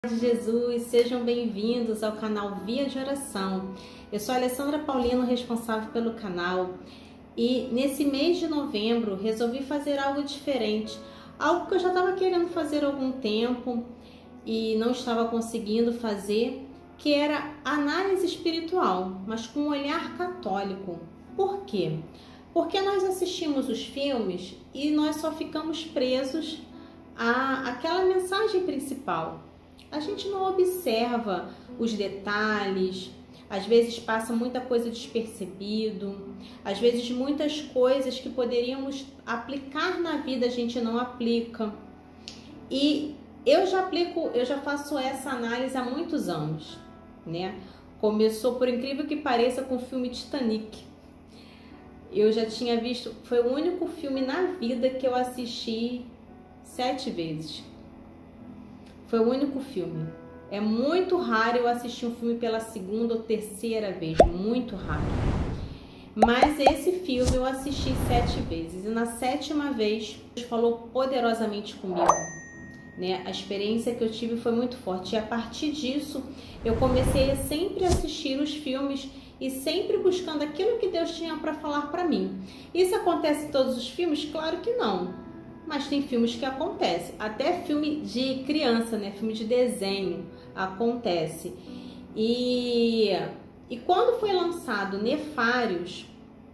De Jesus, sejam bem-vindos ao canal Via de Oração. Eu sou a Alessandra Paulino, responsável pelo canal, e nesse mês de novembro resolvi fazer algo diferente, algo que eu já estava querendo fazer há algum tempo e não estava conseguindo fazer, que era análise espiritual, mas com um olhar católico. Por quê? Porque nós assistimos os filmes e nós só ficamos presos àquela mensagem principal. A gente não observa os detalhes, às vezes passa muita coisa despercebido, às vezes muitas coisas que poderíamos aplicar na vida a gente não aplica. E eu já faço essa análise há muitos anos, né? Começou, por incrível que pareça, com o filme Titanic. Eu já tinha visto, foi o único filme na vida que eu assisti 7 vezes. Foi o único filme. É muito raro eu assistir um filme pela segunda ou terceira vez, muito raro. Mas esse filme eu assisti 7 vezes e na 7ª vez Deus falou poderosamente comigo, né? A experiência que eu tive foi muito forte e a partir disso eu comecei a sempre assistir os filmes e sempre buscando aquilo que Deus tinha para falar para mim. Isso acontece em todos os filmes? Claro que não. Mas tem filmes que acontece, até filme de criança, né? Filme de desenho acontece. E quando foi lançado Nefários,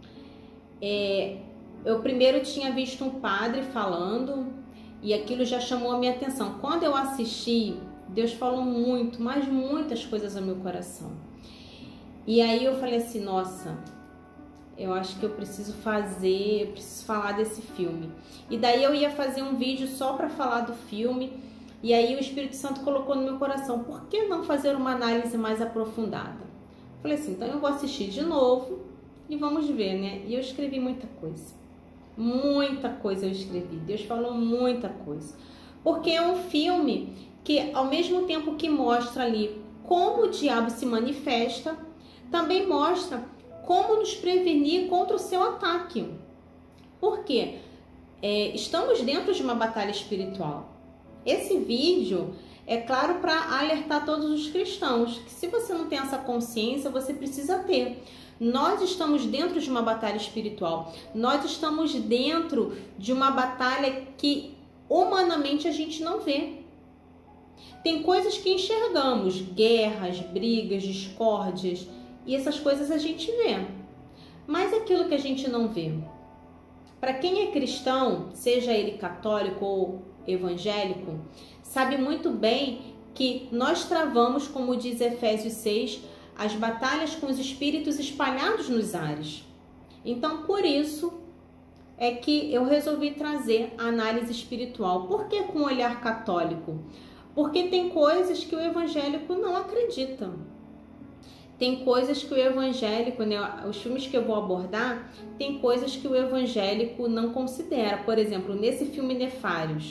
eu primeiro tinha visto um padre falando e aquilo já chamou a minha atenção. Quando eu assisti, Deus falou muito, mas muitas coisas ao meu coração. E aí eu falei assim, nossa, eu acho que eu preciso falar desse filme. E daí eu ia fazer um vídeo só para falar do filme. E aí o Espírito Santo colocou no meu coração, por que não fazer uma análise mais aprofundada? Falei assim, então eu vou assistir de novo e vamos ver, né? E eu escrevi muita coisa eu escrevi. Deus falou muita coisa. Porque é um filme que, ao mesmo tempo que mostra ali como o diabo se manifesta, também mostra como nos prevenir contra o seu ataque. Por quê? Estamos dentro de uma batalha espiritual. Esse vídeo é claro para alertar todos os cristãos que se você não tem essa consciência, você precisa ter. Nós estamos dentro de uma batalha espiritual. Nós estamos dentro de uma batalha que humanamente a gente não vê. Tem coisas que enxergamos, guerras, brigas, discórdias, e essas coisas a gente vê. Mas aquilo que a gente não vê. Para quem é cristão, seja ele católico ou evangélico, sabe muito bem que nós travamos, como diz Efésios 6, as batalhas com os espíritos espalhados nos ares. Então, por isso é que eu resolvi trazer a análise espiritual. Por que com um olhar católico? Porque tem coisas que o evangélico não acredita. Tem coisas que o evangélico, né, os filmes que eu vou abordar, tem coisas que o evangélico não considera. Por exemplo, nesse filme Nefários,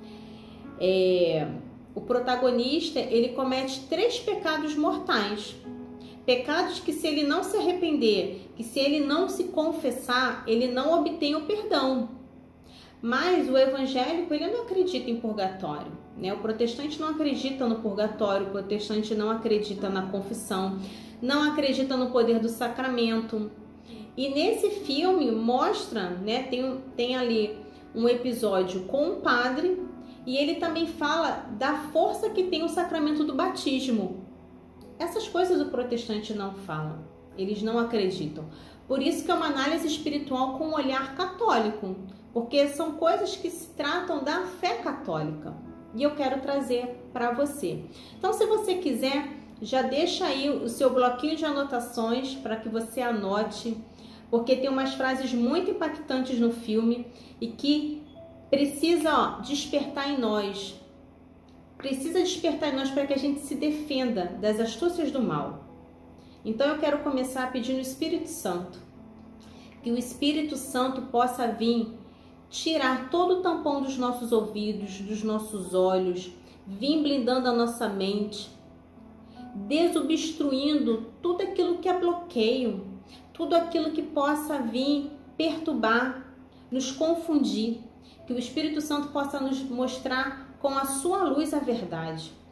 o protagonista, ele comete 3 pecados mortais. Pecados que se ele não se arrepender, que se ele não se confessar, ele não obtém o perdão. Mas o evangélico, ele não acredita em purgatório, né? O protestante não acredita no purgatório, o protestante não acredita na confissão, não acredita no poder do sacramento. E nesse filme mostra, né, tem ali um episódio com um padre e ele também fala da força que tem o sacramento do batismo. Essas coisas o protestante não fala, eles não acreditam. Por isso que é uma análise espiritual com um olhar católico, porque são coisas que se tratam da fé católica. E eu quero trazer para você. Então, se você quiser, já deixa aí o seu bloquinho de anotações para que você anote, porque tem umas frases muito impactantes no filme e que precisa despertar em nós. Precisa despertar em nós para que a gente se defenda das astúcias do mal. Então eu quero começar pedindo ao Espírito Santo, que o Espírito Santo possa vir tirar todo o tampão dos nossos ouvidos, dos nossos olhos, vir blindando a nossa mente, desobstruindo tudo aquilo que é bloqueio, tudo aquilo que possa vir perturbar, nos confundir, que o Espírito Santo possa nos mostrar com a sua luz a verdade.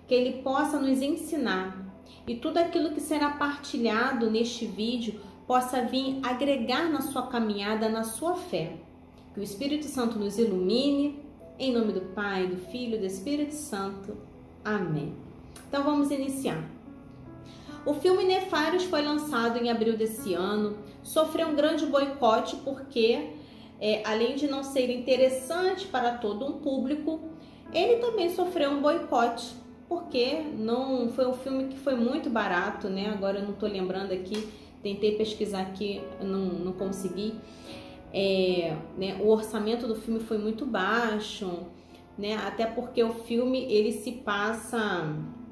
que ele possa nos ensinar e tudo aquilo que será partilhado neste vídeo possa vir agregar na sua caminhada, na sua fé. Que o Espírito Santo nos ilumine, em nome do Pai, do Filho e do Espírito Santo. Amém. Então vamos iniciar. O filme Nefários foi lançado em abril desse ano, sofreu um grande boicote porque, além de não ser interessante para todo um público, ele também sofreu um boicote, porque não foi um filme que foi muito barato, né? Agora eu não estou lembrando aqui, tentei pesquisar aqui, não consegui. Né? O orçamento do filme foi muito baixo, né? Até porque o filme ele se passa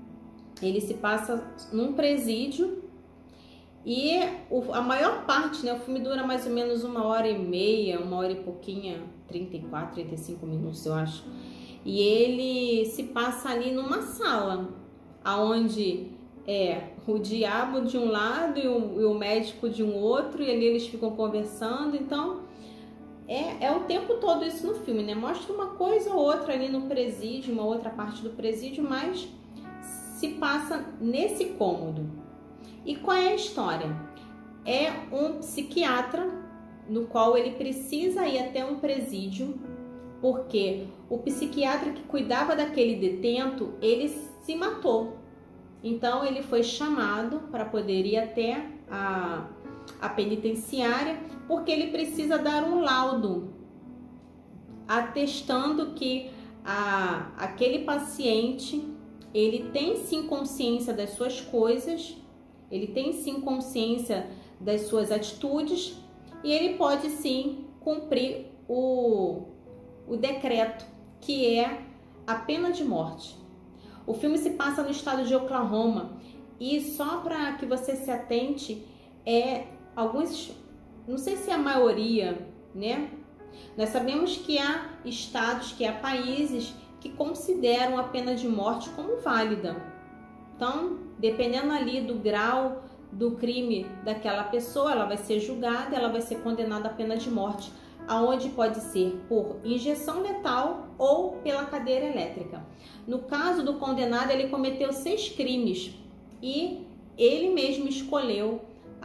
num presídio e a maior parte, né? O filme dura mais ou menos 1h30, 1h e pouquinha, 34, 35 minutos, eu acho. E ele se passa ali numa sala, aonde o diabo de um lado e o médico de um outro, e ali eles ficam conversando. Então é o tempo todo isso no filme, né? Mostra uma coisa ou outra ali no presídio, uma outra parte do presídio, mas se passa nesse cômodo. E qual é a história? É um psiquiatra no qual ele precisa ir até um presídio, porque o psiquiatra que cuidava daquele detento, ele se matou. Então ele foi chamado para poder ir até a penitenciária, porque ele precisa dar um laudo atestando que aquele paciente, ele tem sim consciência das suas coisas, ele tem sim consciência das suas atitudes e ele pode sim cumprir o decreto, que é a pena de morte. O filme se passa no estado de Oklahoma e só para que você se atente, alguns, não sei se é a maioria, né? Nós sabemos que há estados, que há países que consideram a pena de morte como válida. Então, dependendo ali do grau do crime daquela pessoa, ela vai ser julgada, ela vai ser condenada à pena de morte, aonde pode ser por injeção letal ou pela cadeira elétrica. No caso do condenado, ele cometeu 6 crimes e ele mesmo escolheu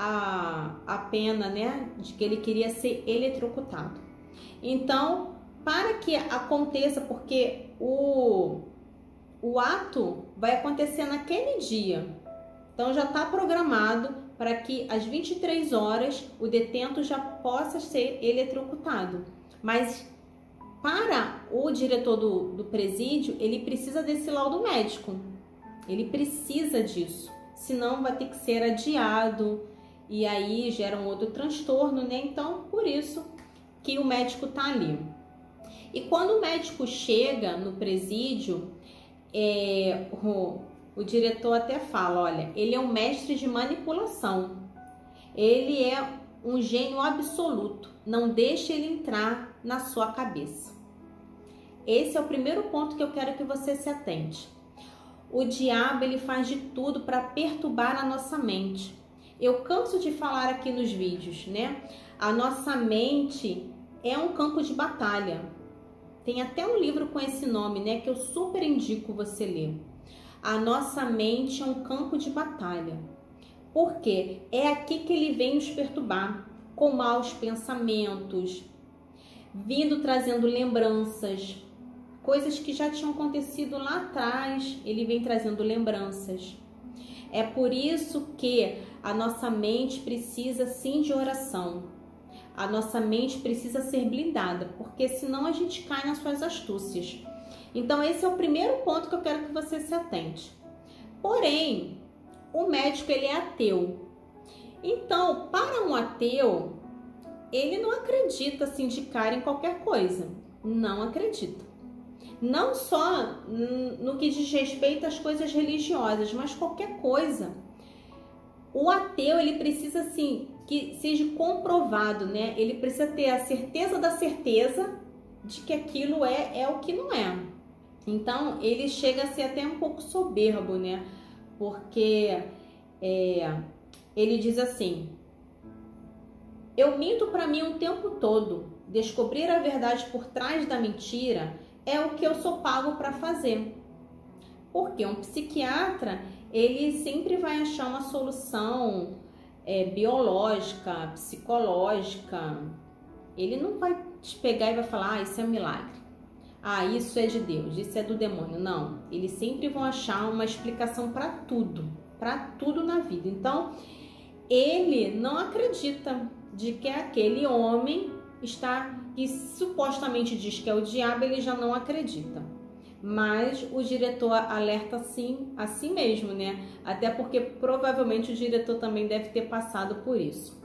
a pena, né, de que ele queria ser eletrocutado. Então, para que aconteça, porque o ato vai acontecer naquele dia, então já está programado para que às 23 horas o detento já possa ser eletrocutado. Mas para o diretor do presídio, ele precisa desse laudo médico, ele precisa disso, senão vai ter que ser adiado e aí gera um outro transtorno, né? Então, por isso que o médico está ali. E quando o médico chega no presídio, o diretor até fala, olha, ele é um mestre de manipulação, ele é um gênio absoluto, não deixe ele entrar na sua cabeça. Esse é o primeiro ponto que eu quero que você se atente. O diabo, ele faz de tudo para perturbar a nossa mente. Eu canso de falar aqui nos vídeos, né? A nossa mente é um campo de batalha. Tem até um livro com esse nome, né? Que eu super indico você ler. A nossa mente é um campo de batalha. Por quê? É aqui que ele vem nos perturbar, com maus pensamentos, vindo trazendo lembranças, coisas que já tinham acontecido lá atrás, ele vem trazendo lembranças. É por isso que a nossa mente precisa sim de oração. A nossa mente precisa ser blindada, porque senão a gente cai nas suas astúcias. Então esse é o primeiro ponto que eu quero que você se atente. Porém, o médico, ele é ateu. Então, para um ateu, ele não acredita assim de cara em qualquer coisa. Não acredita. Não só no que diz respeito às coisas religiosas, mas qualquer coisa. O ateu, ele precisa assim que seja comprovado, né? Ele precisa ter a certeza da certeza de que aquilo é o que não é. Então, ele chega a ser até um pouco soberbo, né? Porque ele diz assim: eu minto para mim o tempo todo. Descobrir a verdade por trás da mentira é o que eu sou pago para fazer. Porque um psiquiatra, ele sempre vai achar uma solução biológica, psicológica. Ele não vai te pegar e vai falar, ah, isso é um milagre. Ah, isso é de Deus, isso é do demônio. Não, eles sempre vão achar uma explicação para tudo na vida. Então, ele não acredita de que aquele homem que supostamente diz que é o diabo, ele já não acredita. Mas o diretor alerta assim, a si mesmo, né? Até porque provavelmente o diretor também deve ter passado por isso.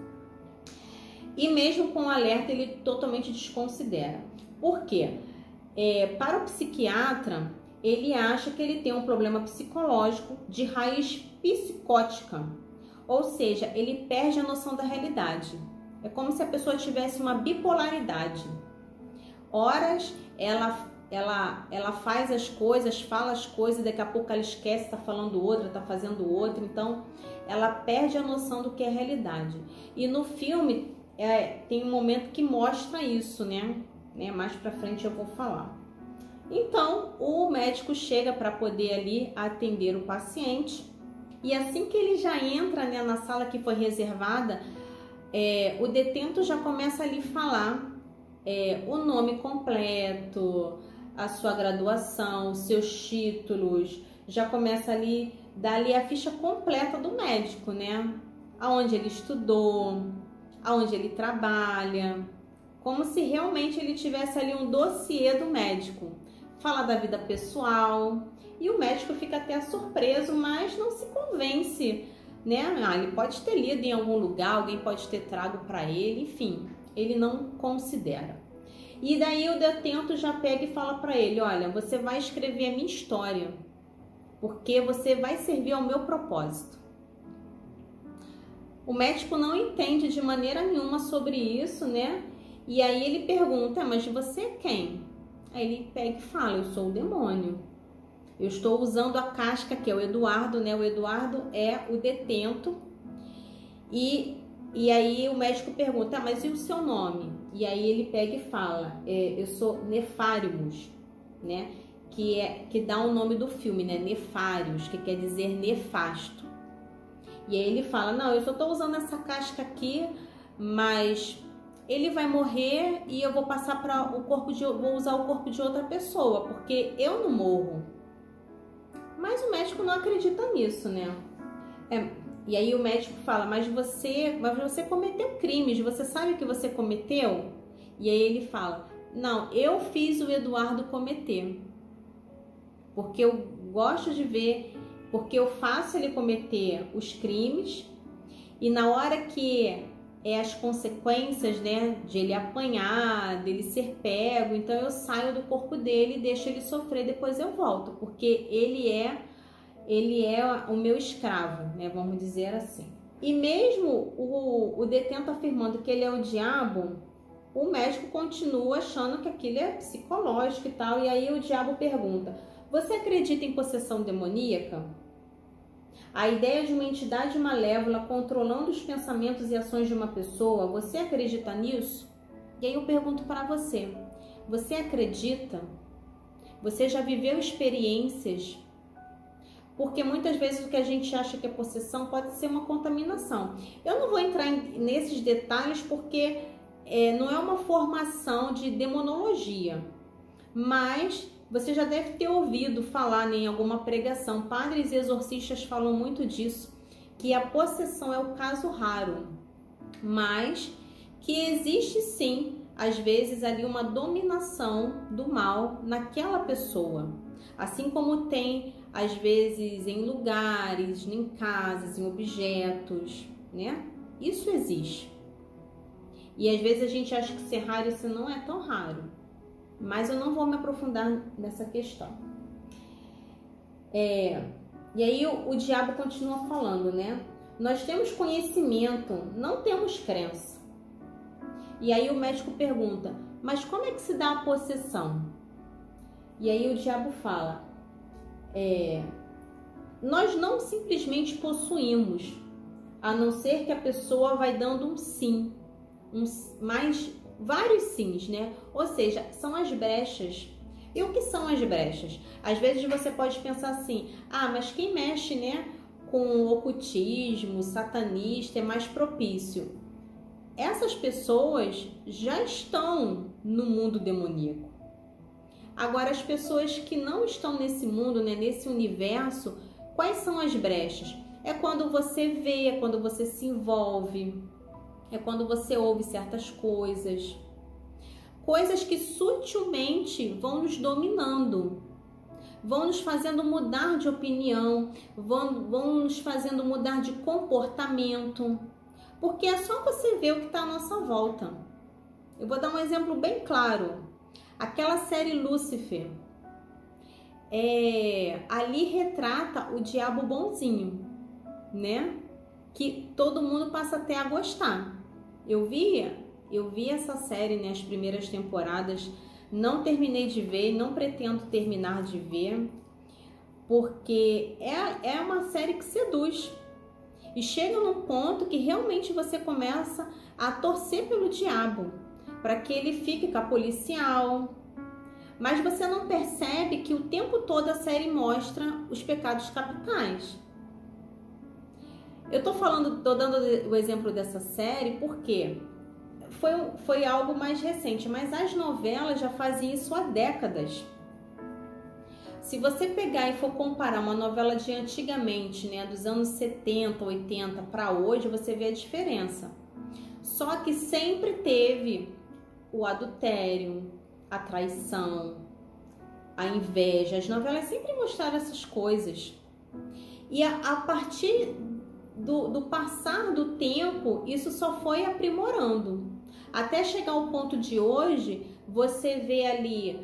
E mesmo com o alerta, ele totalmente desconsidera. Por quê? Para o psiquiatra, ele acha que ele tem um problema psicológico de raiz psicótica. Ou seja, ele perde a noção da realidade. É como se a pessoa tivesse uma bipolaridade. Horas ela faz as coisas, fala as coisas, daqui a pouco ela esquece, está falando outra, está fazendo outra. Então, ela perde a noção do que é realidade. E no filme, tem um momento que mostra isso, né? Mais pra frente eu vou falar. Então, o médico chega para poder ali atender o paciente. E assim que ele já entra, né, na sala que foi reservada, o detento já começa ali a falar o nome completo, a sua graduação, seus títulos, já começa ali, dá ali a ficha completa do médico, né? Aonde ele estudou, aonde ele trabalha, como se realmente ele tivesse ali um dossiê do médico. Fala da vida pessoal e o médico fica até surpreso, mas não se convence, né? Ele pode ter lido em algum lugar, alguém pode ter trago para ele, enfim, ele não considera. E daí o detento já pega e fala para ele, olha, você vai escrever a minha história, porque você vai servir ao meu propósito. O médico não entende de maneira nenhuma sobre isso, né? E aí ele pergunta, mas você é quem? Aí ele pega e fala, eu sou o demônio. Eu estou usando a casca, que é o Eduardo, né? O Eduardo é o detento. E aí o médico pergunta, mas e o seu nome? E aí ele pega e fala, eu sou Nefários, né? Que dá o nome do filme, né? Nefários, que quer dizer nefasto. E aí ele fala, não, eu só estou usando essa casca aqui, mas ele vai morrer e eu vou passar para vou usar o corpo de outra pessoa, porque eu não morro. Mas o médico não acredita nisso, né? E aí o médico fala, mas você cometeu crimes, você sabe que você cometeu? E aí ele fala, não, eu fiz o Eduardo cometer, porque eu gosto de ver, porque eu faço ele cometer os crimes e na hora que as consequências, né, de ele apanhar, dele ser pego, então eu saio do corpo dele e deixo ele sofrer, depois eu volto, porque ele é o meu escravo, né, vamos dizer assim. E mesmo o detento afirmando que ele é o diabo, o médico continua achando que aquilo é psicológico e tal, e aí o diabo pergunta, você acredita em possessão demoníaca? A ideia de uma entidade malévola controlando os pensamentos e ações de uma pessoa, você acredita nisso? E aí eu pergunto para você, você acredita? Você já viveu experiências? Porque muitas vezes o que a gente acha que é possessão pode ser uma contaminação. Eu não vou entrar nesses detalhes porque não é uma formação de demonologia, mas você já deve ter ouvido falar em alguma pregação. Padres e exorcistas falam muito disso, que a possessão é o caso raro, mas que existe sim, às vezes, ali uma dominação do mal naquela pessoa. Assim como tem, às vezes, em lugares, em casas, em objetos, né? Isso existe. E às vezes a gente acha que ser raro, isso não é tão raro. Mas eu não vou me aprofundar nessa questão. E aí o diabo continua falando, né? Nós temos conhecimento, não temos crença. E aí o médico pergunta, mas como é que se dá a possessão? E aí o diabo fala, nós não simplesmente possuímos, a não ser que a pessoa vai dando um sim, vários sims, né? Ou seja, são as brechas. E o que são as brechas? Às vezes você pode pensar assim, ah, mas quem mexe, né, com ocultismo, satanista é mais propício. Essas pessoas já estão no mundo demoníaco. Agora, as pessoas que não estão nesse mundo, né, nesse universo, quais são as brechas? É quando você vê, é quando você se envolve, é quando você ouve certas coisas. Coisas que sutilmente vão nos dominando, vão nos fazendo mudar de opinião, vão nos fazendo mudar de comportamento. Porque é só você ver o que está à nossa volta. Eu vou dar um exemplo bem claro. Aquela série Lúcifer, ali retrata o diabo bonzinho, né? Que todo mundo passa até a gostar. Eu vi essa série, né, as primeiras temporadas, não terminei de ver, não pretendo terminar de ver, porque é uma série que seduz. E chega num ponto que realmente você começa a torcer pelo diabo, para que ele fique com a policial. Mas você não percebe que o tempo todo a série mostra os pecados capitais. Eu tô dando o exemplo dessa série porque foi algo mais recente, mas as novelas já faziam isso há décadas. Se você pegar e for comparar uma novela de antigamente, né, dos anos 70, 80 para hoje, você vê a diferença. Só que sempre teve o adultério, a traição, a inveja. As novelas sempre mostraram essas coisas. E a partir do passar do tempo, isso só foi aprimorando. Até chegar ao ponto de hoje, você vê ali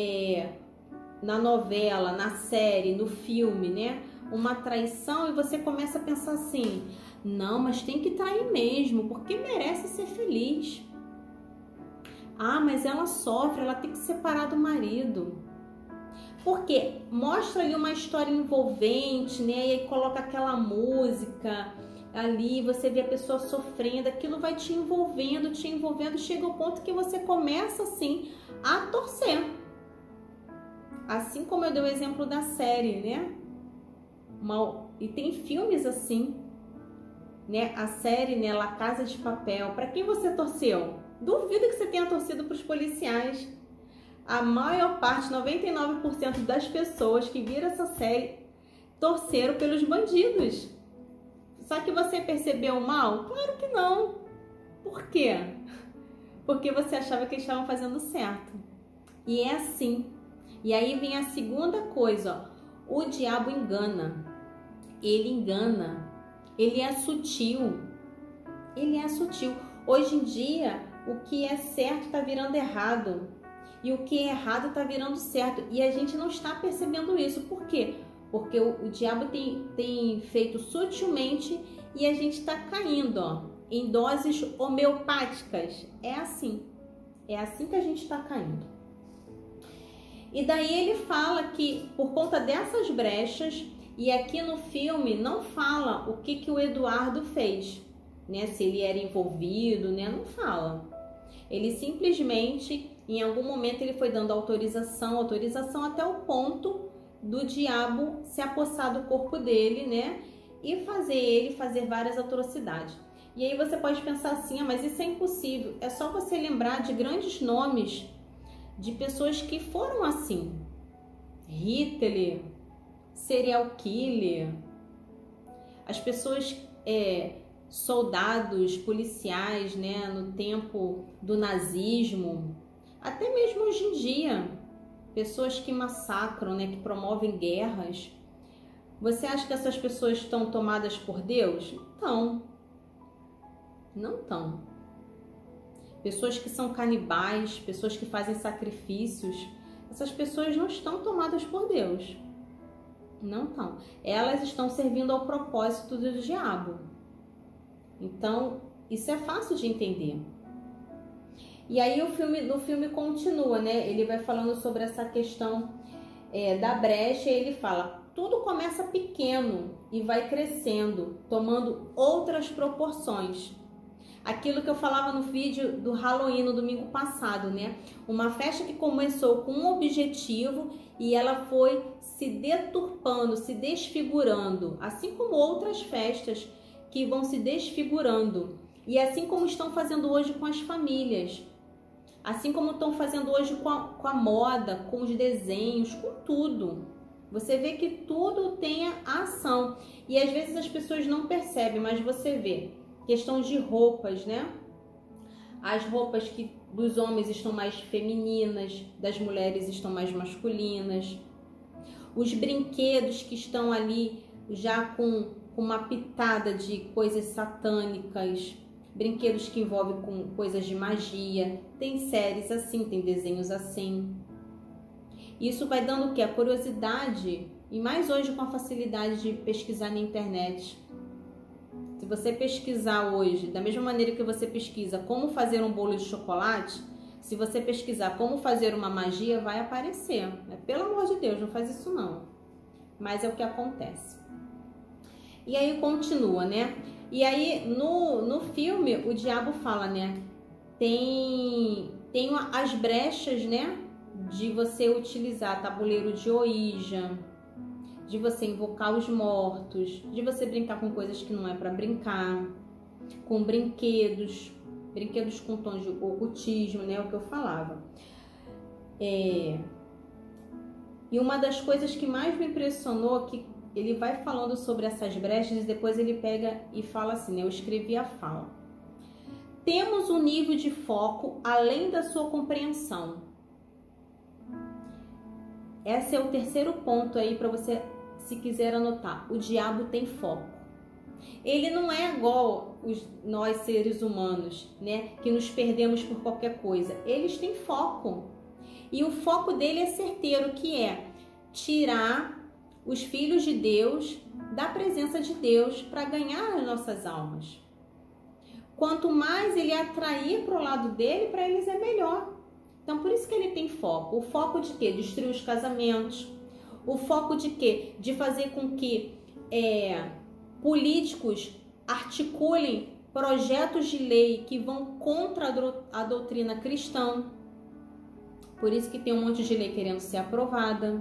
na novela, na série, no filme, né, uma traição e você começa a pensar assim, não, mas tem que trair mesmo, porque merece ser feliz. Ah, mas ela sofre, ela tem que separar do marido. Porque mostra ali uma história envolvente, né, e aí coloca aquela música ali, você vê a pessoa sofrendo, aquilo vai te envolvendo, chega ao ponto que você começa assim a torcer. Assim como eu dei o exemplo da série, né? E tem filmes assim, né? A série, né? La Casa de Papel. Para quem você torceu? Duvido que você tenha torcido para os policiais. A maior parte, 99% das pessoas que viram essa série torceram pelos bandidos. Só que você percebeu o mal? Claro que não. Por quê? Porque você achava que eles estavam fazendo certo. E é assim. E aí vem a segunda coisa, ó. O diabo engana. Ele engana. Ele é sutil. Ele é sutil. Hoje em dia, o que é certo está virando errado. E o que é errado está virando certo. E a gente não está percebendo isso. Por quê? Porque o diabo tem feito sutilmente e a gente está caindo, ó, em doses homeopáticas. É assim. É assim que a gente está caindo. E daí ele fala que por conta dessas brechas, e aqui no filme não fala o que o Eduardo fez, né? Se ele era envolvido, né? Não fala. Ele simplesmente, em algum momento, ele foi dando autorização até o ponto do diabo se apossar do corpo dele, né? E fazer várias atrocidades. E aí você pode pensar assim, mas isso é impossível. É só você lembrar de grandes nomes de pessoas que foram assim. Hitler, serial killer, as pessoas, soldados, policiais, né, no tempo do nazismo, até mesmo hoje em dia, pessoas que massacram, né, que promovem guerras. Você acha que essas pessoas estão tomadas por Deus? Não estão. Pessoas que são canibais, pessoas que fazem sacrifícios, essas pessoas não estão tomadas por Deus. Não estão. Elas estão servindo ao propósito do diabo. Então, isso é fácil de entender. E aí no filme continua, né? Ele vai falando sobre essa questão da brecha e ele fala, tudo começa pequeno e vai crescendo, tomando outras proporções. Aquilo que eu falava no vídeo do Halloween no domingo passado, né? Uma festa que começou com um objetivo e ela foi se deturpando, se desfigurando, assim como outras festas que vão se desfigurando. E assim como estão fazendo hoje com as famílias, assim como estão fazendo hoje com a moda, com os desenhos, com tudo. Você vê que tudo tem a ação. E às vezes as pessoas não percebem, mas você vê. Questão de roupas, né? As roupas que dos homens estão mais femininas, das mulheres estão mais masculinas. Os brinquedos que estão ali já com uma pitada de coisas satânicas, brinquedos que envolvem com coisas de magia. Tem séries assim, tem desenhos assim. Isso vai dando o quê? A curiosidade, e mais hoje com a facilidade de pesquisar na internet. Se você pesquisar hoje, da mesma maneira que você pesquisa como fazer um bolo de chocolate, se você pesquisar como fazer uma magia, vai aparecer. Pelo amor de Deus, não faz isso não. Mas é o que acontece. E aí continua, né? E aí no filme o diabo fala, né? Tem as brechas, né? De você utilizar tabuleiro de Ouija, de você invocar os mortos, de você brincar com coisas que não é para brincar, com brinquedos com tons de ocultismo, né? O que eu falava. E uma das coisas que mais me impressionou, que ele vai falando sobre essas brechas e depois ele pega e fala assim, né? Eu escrevi a fala. Temos um nível de foco além da sua compreensão. Esse é o terceiro ponto aí para você, se quiser anotar. O diabo tem foco. Ele não é igual nós seres humanos, né? Que nos perdemos por qualquer coisa. Eles têm foco. E o foco dele é certeiro, que é tirar os filhos de Deus da presença de Deus para ganhar as nossas almas. Quanto mais ele atrair para o lado dele, para eles é melhor. Então, por isso que ele tem foco. O foco de quê? Destruir os casamentos. O foco de quê? De fazer com que políticos articulem projetos de lei que vão contra a doutrina cristã. Por isso que tem um monte de lei querendo ser aprovada.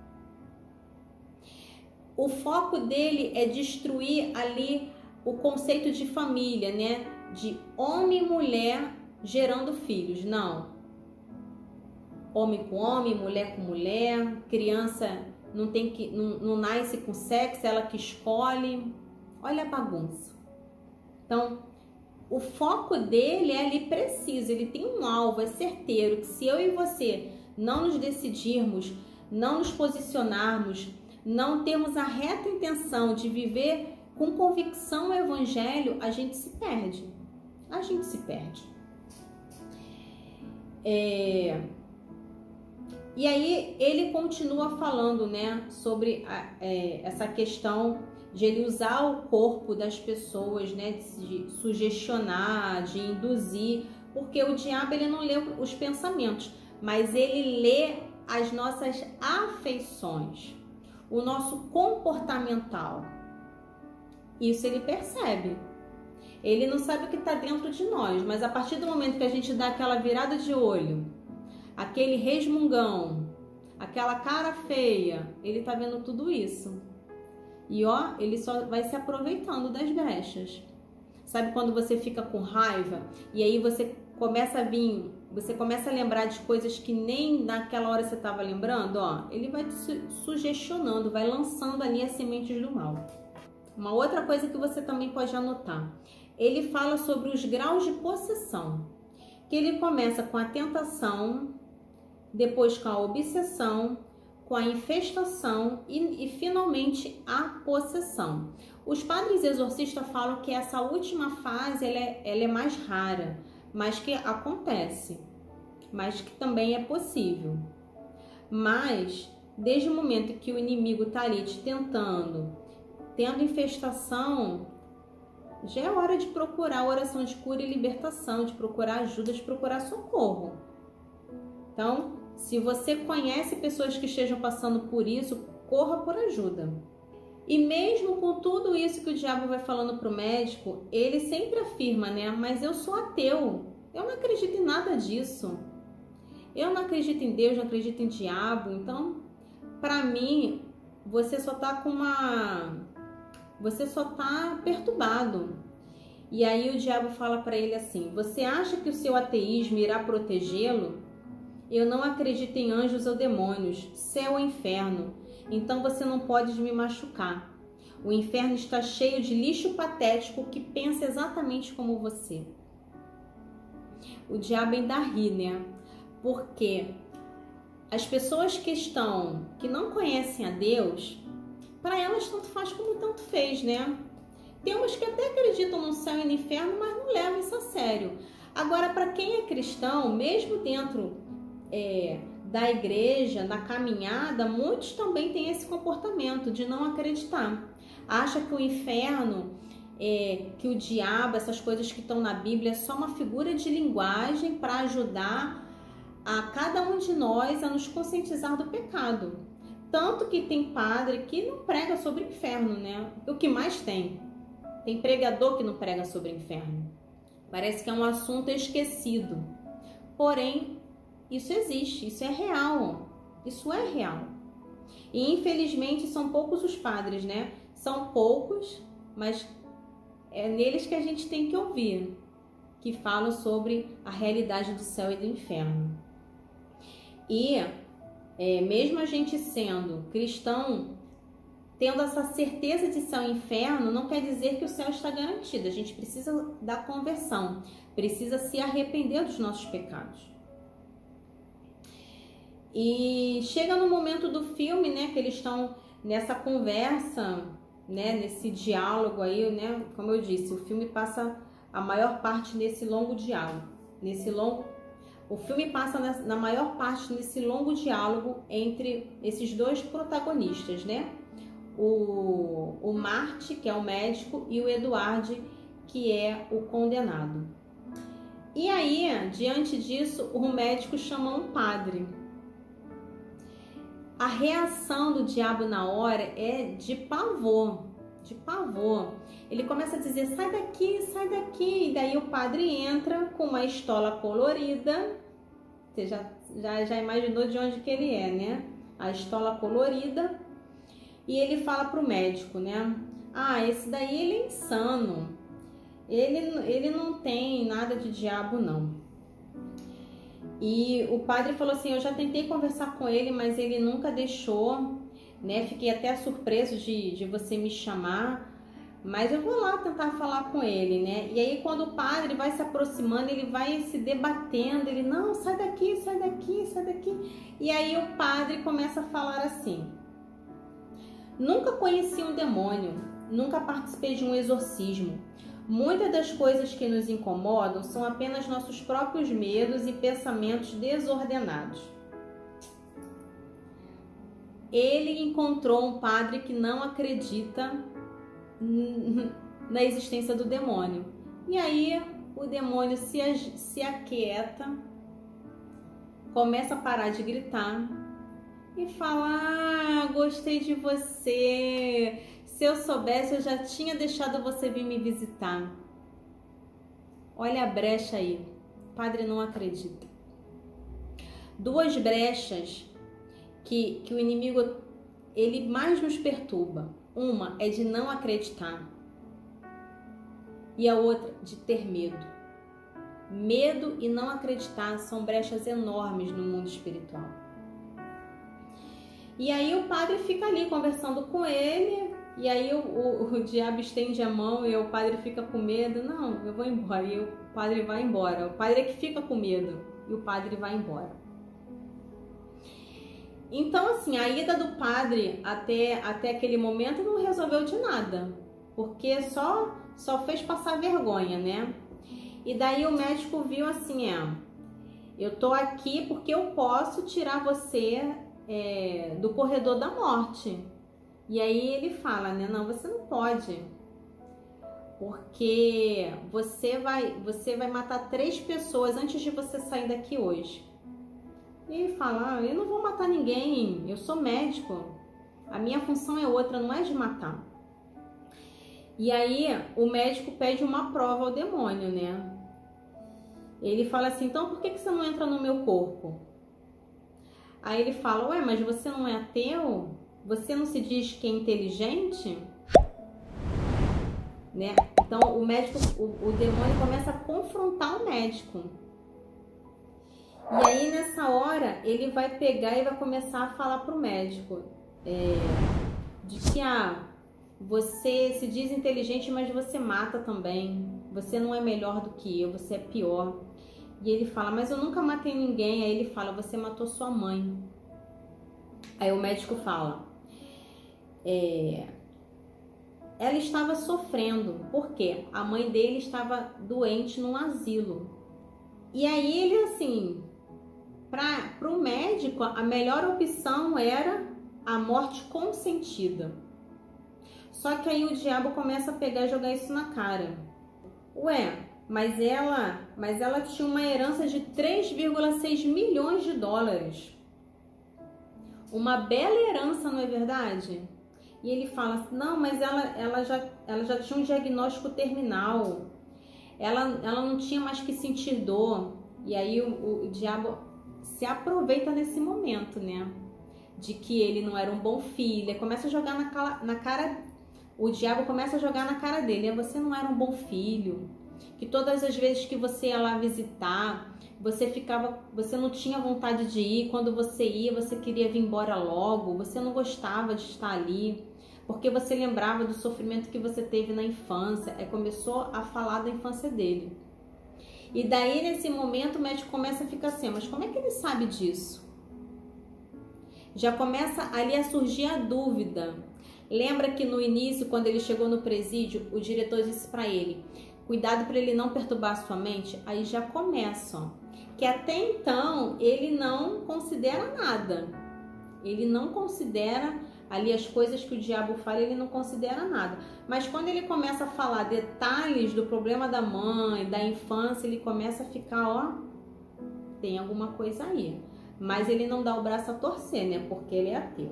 O foco dele é destruir ali o conceito de família, né? De homem e mulher gerando filhos. Não. Homem com homem, mulher com mulher, criança não nasce com sexo, ela que escolhe. Olha a bagunça. Então, o foco dele é ali preciso, ele tem um alvo, é certeiro, que se eu e você não nos decidirmos, não nos posicionarmos, não termos a reta intenção de viver com convicção o evangelho, a gente se perde. A gente se perde. E aí ele continua falando, né, sobre essa questão de ele usar o corpo das pessoas, né, de sugestionar, de induzir, porque o diabo ele não lê os pensamentos, mas ele lê as nossas afeições, o nosso comportamental. Isso ele percebe. Ele não sabe o que está dentro de nós, mas a partir do momento que a gente dá aquela virada de olho, aquele resmungão, aquela cara feia, ele tá vendo tudo isso. E ó, ele só vai se aproveitando das brechas. Sabe quando você fica com raiva e aí você começa a lembrar de coisas que nem naquela hora você estava lembrando? Ó, ele vai te sugestionando, vai lançando ali as sementes do mal. Uma outra coisa que você também pode anotar. Ele fala sobre os graus de possessão. Que ele começa com a tentação, depois com a obsessão, com a infestação e finalmente a possessão. Os padres exorcistas falam que essa última fase ela é mais rara, mas que acontece, mas que também é possível. Mas desde o momento que o inimigo está ali te tentando, tendo infestação, já é hora de procurar oração de cura e libertação, de procurar ajuda, de procurar socorro. Então, se você conhece pessoas que estejam passando por isso, corra por ajuda. E mesmo com tudo isso que o diabo vai falando para o médico, ele sempre afirma, né? Mas eu sou ateu, eu não acredito em nada disso. Eu não acredito em Deus, não acredito em diabo. Então, para mim, você só tá perturbado. E aí o diabo fala para ele assim: você acha que o seu ateísmo irá protegê-lo? Eu não acredito em anjos ou demônios, céu ou inferno. Então você não pode me machucar. O inferno está cheio de lixo patético que pensa exatamente como você. O diabo ainda ri, né? Porque as pessoas que não conhecem a Deus, para elas tanto faz como tanto fez, né? Tem umas que até acreditam no céu e no inferno, mas não levam isso a sério. Agora, para quem é cristão, mesmo dentro da igreja, na caminhada, muitos também têm esse comportamento de não acreditar. Acha que o inferno, que o diabo, essas coisas que estão na Bíblia, é só uma figura de linguagem para ajudar a cada um de nós a nos conscientizar do pecado. Tanto que tem padre que não prega sobre o inferno, né? O que mais tem? Tem pregador que não prega sobre o inferno. Parece que é um assunto esquecido. Porém, isso existe, isso é real. Isso é real. E infelizmente são poucos os padres, né? São poucos, mas é neles que a gente tem que ouvir, que falam sobre a realidade do céu e do inferno. E mesmo a gente sendo cristão, tendo essa certeza de céu e inferno, não quer dizer que o céu está garantido. A gente precisa da conversão, precisa se arrepender dos nossos pecados. E chega no momento do filme, né, que eles estão nessa conversa, né, nesse diálogo aí, né, como eu disse, o filme passa a maior parte nesse longo diálogo, o filme passa na maior parte nesse longo diálogo entre esses dois protagonistas, né, o Marte, que é o médico, e o Eduardo, que é o condenado. E aí, diante disso, o médico chama um padre. A reação do diabo na hora é de pavor, de pavor. Ele começa a dizer, sai daqui, sai daqui. E daí o padre entra com uma estola colorida. Você já imaginou de onde que ele é, né? A estola colorida. E ele fala pro médico, né? Ah, esse daí ele é insano. Ele não tem nada de diabo, não. E o padre falou assim, eu já tentei conversar com ele, mas ele nunca deixou, né? Fiquei até surpreso de você me chamar, mas eu vou lá tentar falar com ele, né? E aí quando o padre vai se aproximando, ele vai se debatendo, ele, não, sai daqui, sai daqui, sai daqui. E aí o padre começa a falar assim, nunca conheci um demônio, nunca participei de um exorcismo. Muitas das coisas que nos incomodam são apenas nossos próprios medos e pensamentos desordenados. Ele encontrou um padre que não acredita na existência do demônio. E aí o demônio se aquieta, começa a parar de gritar e fala, ah, gostei de você. Se eu soubesse, eu já tinha deixado você vir me visitar. Olha a brecha aí. O padre não acredita. Duas brechas que o inimigo ele mais nos perturba. Uma é de não acreditar. E a outra de ter medo. Medo e não acreditar são brechas enormes no mundo espiritual. E aí o padre fica ali conversando com ele. E aí o diabo estende a mão e o padre fica com medo. Não, eu vou embora. E o padre vai embora. O padre é que fica com medo. E o padre vai embora. Então, assim, a ida do padre até aquele momento não resolveu de nada. Porque só fez passar vergonha, né? E daí o médico viu assim, eu tô aqui porque eu posso tirar você do corredor da morte. E aí ele fala, né? Não, você não pode. Porque você vai matar 3 pessoas antes de você sair daqui hoje. E ele fala, eu não vou matar ninguém, eu sou médico. A minha função é outra, não é de matar. E aí o médico pede uma prova ao demônio, né? Ele fala assim, então por que você não entra no meu corpo? Aí ele fala, ué, mas você não é ateu? Você não se diz que é inteligente? Né? Então o médico, o demônio começa a confrontar o médico. E aí nessa hora ele vai pegar e vai começar a falar pro médico de que você se diz inteligente, mas você mata também. Você não é melhor do que eu, você é pior. E ele fala, mas eu nunca matei ninguém. Aí ele fala, você matou sua mãe. Aí o médico fala, ela estava sofrendo, porque a mãe dele estava doente num asilo. E aí ele assim, para o médico, a melhor opção era a morte consentida. Só que aí o diabo começa a pegar e jogar isso na cara. Ué, mas ela tinha uma herança de 3,6 milhões de dólares. Uma bela herança, não é verdade? E ele fala assim, não, mas ela já tinha um diagnóstico terminal. Ela não tinha mais que sentir dor. E aí o diabo se aproveita nesse momento, né? De que ele não era um bom filho. Ele começa a jogar na cara. O diabo começa a jogar na cara dele. Você não era um bom filho. Que todas as vezes que você ia lá visitar, você não tinha vontade de ir. Quando você ia, você queria vir embora logo. Você não gostava de estar ali, porque você lembrava do sofrimento que você teve na infância. Aí começou a falar da infância dele. E daí, nesse momento, o médico começa a ficar assim, mas como é que ele sabe disso? Já começa ali a surgir a dúvida. Lembra que no início, quando ele chegou no presídio, o diretor disse para ele, cuidado para ele não perturbar a sua mente. Aí já começa, ó, que até então ele não considera nada. Ele não considera ali as coisas que o diabo fala, ele não considera nada. Mas quando ele começa a falar detalhes do problema da mãe, da infância, ele começa a ficar, ó, tem alguma coisa aí. Mas ele não dá o braço a torcer, né? Porque ele é ateu.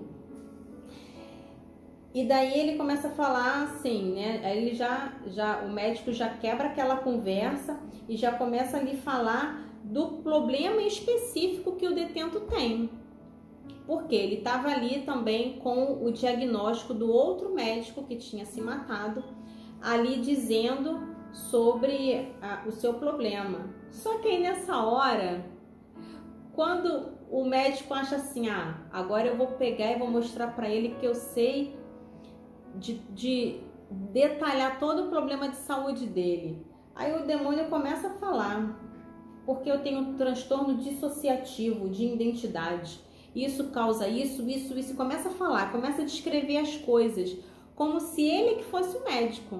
E daí ele começa a falar assim, né? Aí ele o médico já quebra aquela conversa e já começa ali a falar do problema específico que o detento tem. Porque ele estava ali também com o diagnóstico do outro médico que tinha se matado, ali dizendo sobre o seu problema. Só que aí nessa hora, quando o médico acha assim, agora eu vou pegar e vou mostrar para ele que eu sei de detalhar todo o problema de saúde dele. Aí o demônio começa a falar, porque eu tenho um transtorno dissociativo de identidade. Isso causa isso, começa a falar, começa a descrever as coisas, como se ele que fosse o médico.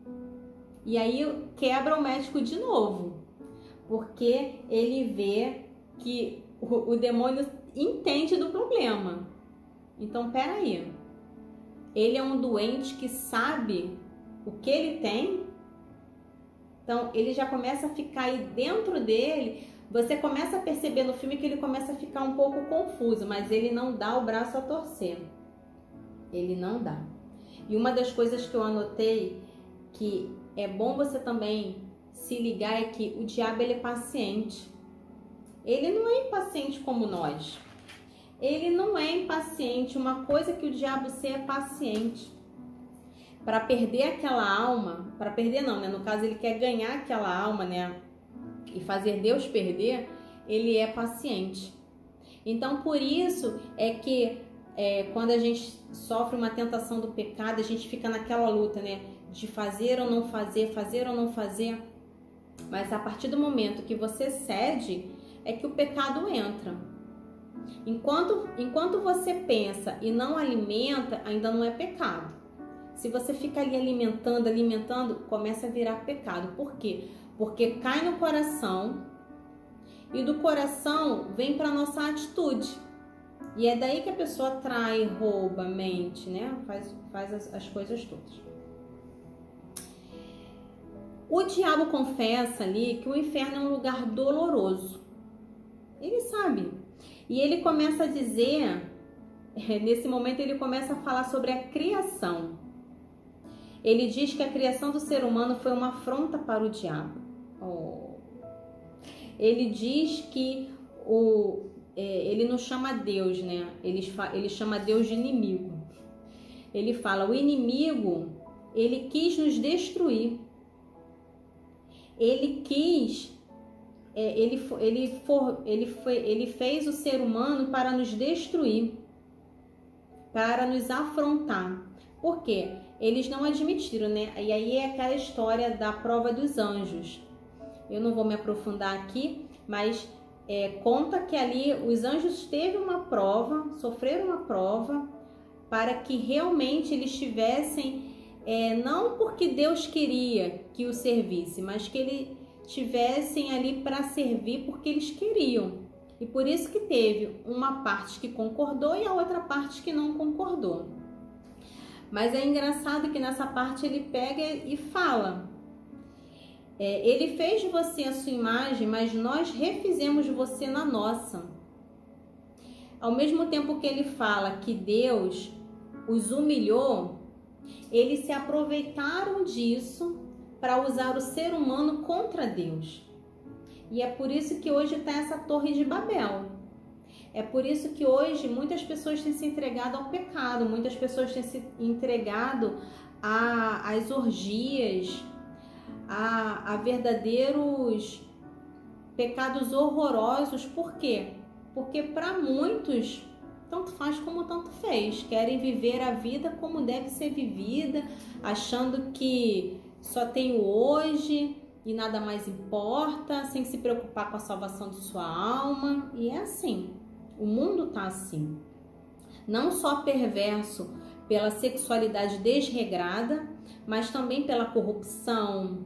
E aí quebra o médico de novo, porque ele vê que o demônio entende do problema. Então, peraí, ele é um doente que sabe o que ele tem? Então, ele já começa a ficar aí dentro dele. Você começa a perceber no filme que ele começa a ficar um pouco confuso, mas ele não dá o braço a torcer. Ele não dá. E uma das coisas que eu anotei, que é bom você também se ligar, é que o diabo ele é paciente. Ele não é impaciente como nós. Ele não é impaciente. Uma coisa que o diabo é paciente. Para perder aquela alma, para perder não, né? No caso ele quer ganhar aquela alma, né? E fazer Deus perder, ele é paciente. Então, por isso é que quando a gente sofre uma tentação do pecado, a gente fica naquela luta, né? De fazer ou não fazer, fazer ou não fazer. Mas a partir do momento que você cede, é que o pecado entra. Enquanto você pensa e não alimenta, ainda não é pecado. Se você fica ali alimentando, começa a virar pecado. Por quê? Porque cai no coração e do coração vem para nossa atitude. E é daí que a pessoa trai, rouba, mente, né? Faz as coisas todas. O diabo confessa ali que o inferno é um lugar doloroso. Ele sabe. E ele começa a dizer nesse momento ele começa a falar sobre a criação. Ele diz que a criação do ser humano foi uma afronta para o diabo. Ele diz que ele não chama Deus, né? Ele chama Deus de inimigo. Ele fala, o inimigo, ele quis nos destruir. Ele quis, ele fez o ser humano para nos destruir, para nos afrontar. Por quê? Eles não admitiram, né? E aí é aquela história da prova dos anjos. Eu não vou me aprofundar aqui, mas conta que ali os anjos teve uma prova, sofreram uma prova, para que realmente eles tivessem, não porque Deus queria que o servisse, mas que eles tivessem ali para servir porque eles queriam. E por isso que teve uma parte que concordou e a outra parte que não concordou. Mas é engraçado que nessa parte ele pega e fala, ele fez de você a sua imagem, mas nós refizemos você na nossa. Ao mesmo tempo que ele fala que Deus os humilhou, eles se aproveitaram disso para usar o ser humano contra Deus. E é por isso que hoje está essa Torre de Babel. É por isso que hoje muitas pessoas têm se entregado ao pecado, muitas pessoas têm se entregado às orgias, a verdadeiros pecados horrorosos. Por quê? Porque para muitos, tanto faz como tanto fez. Querem viver a vida como deve ser vivida, achando que só tem o hoje e nada mais importa, sem se preocupar com a salvação de sua alma. E é assim. O mundo tá assim, não só perverso pela sexualidade desregrada, mas também pela corrupção,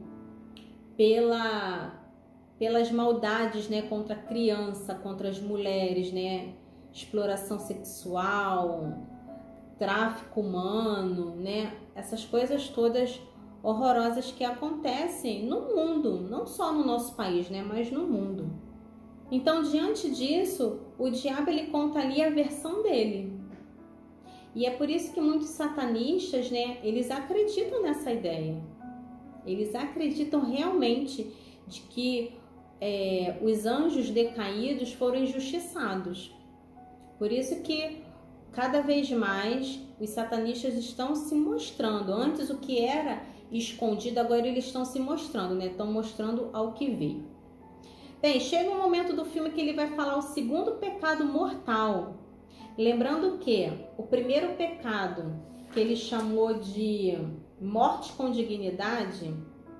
pelas maldades, né, contra a criança, contra as mulheres, né, exploração sexual, tráfico humano, né, essas coisas todas horrorosas que acontecem no mundo, não só no nosso país, né, mas no mundo. Então, diante disso, o diabo ele conta ali a versão dele. E é por isso que muitos satanistas, né, eles acreditam nessa ideia. Eles acreditam realmente de que os anjos decaídos foram injustiçados. Por isso que cada vez mais os satanistas estão se mostrando. Antes o que era escondido, agora eles estão se mostrando, né? Estão mostrando ao que veio. Bem, chega um momento do filme que ele vai falar o segundo pecado mortal. Lembrando que o primeiro pecado, que ele chamou de morte com dignidade,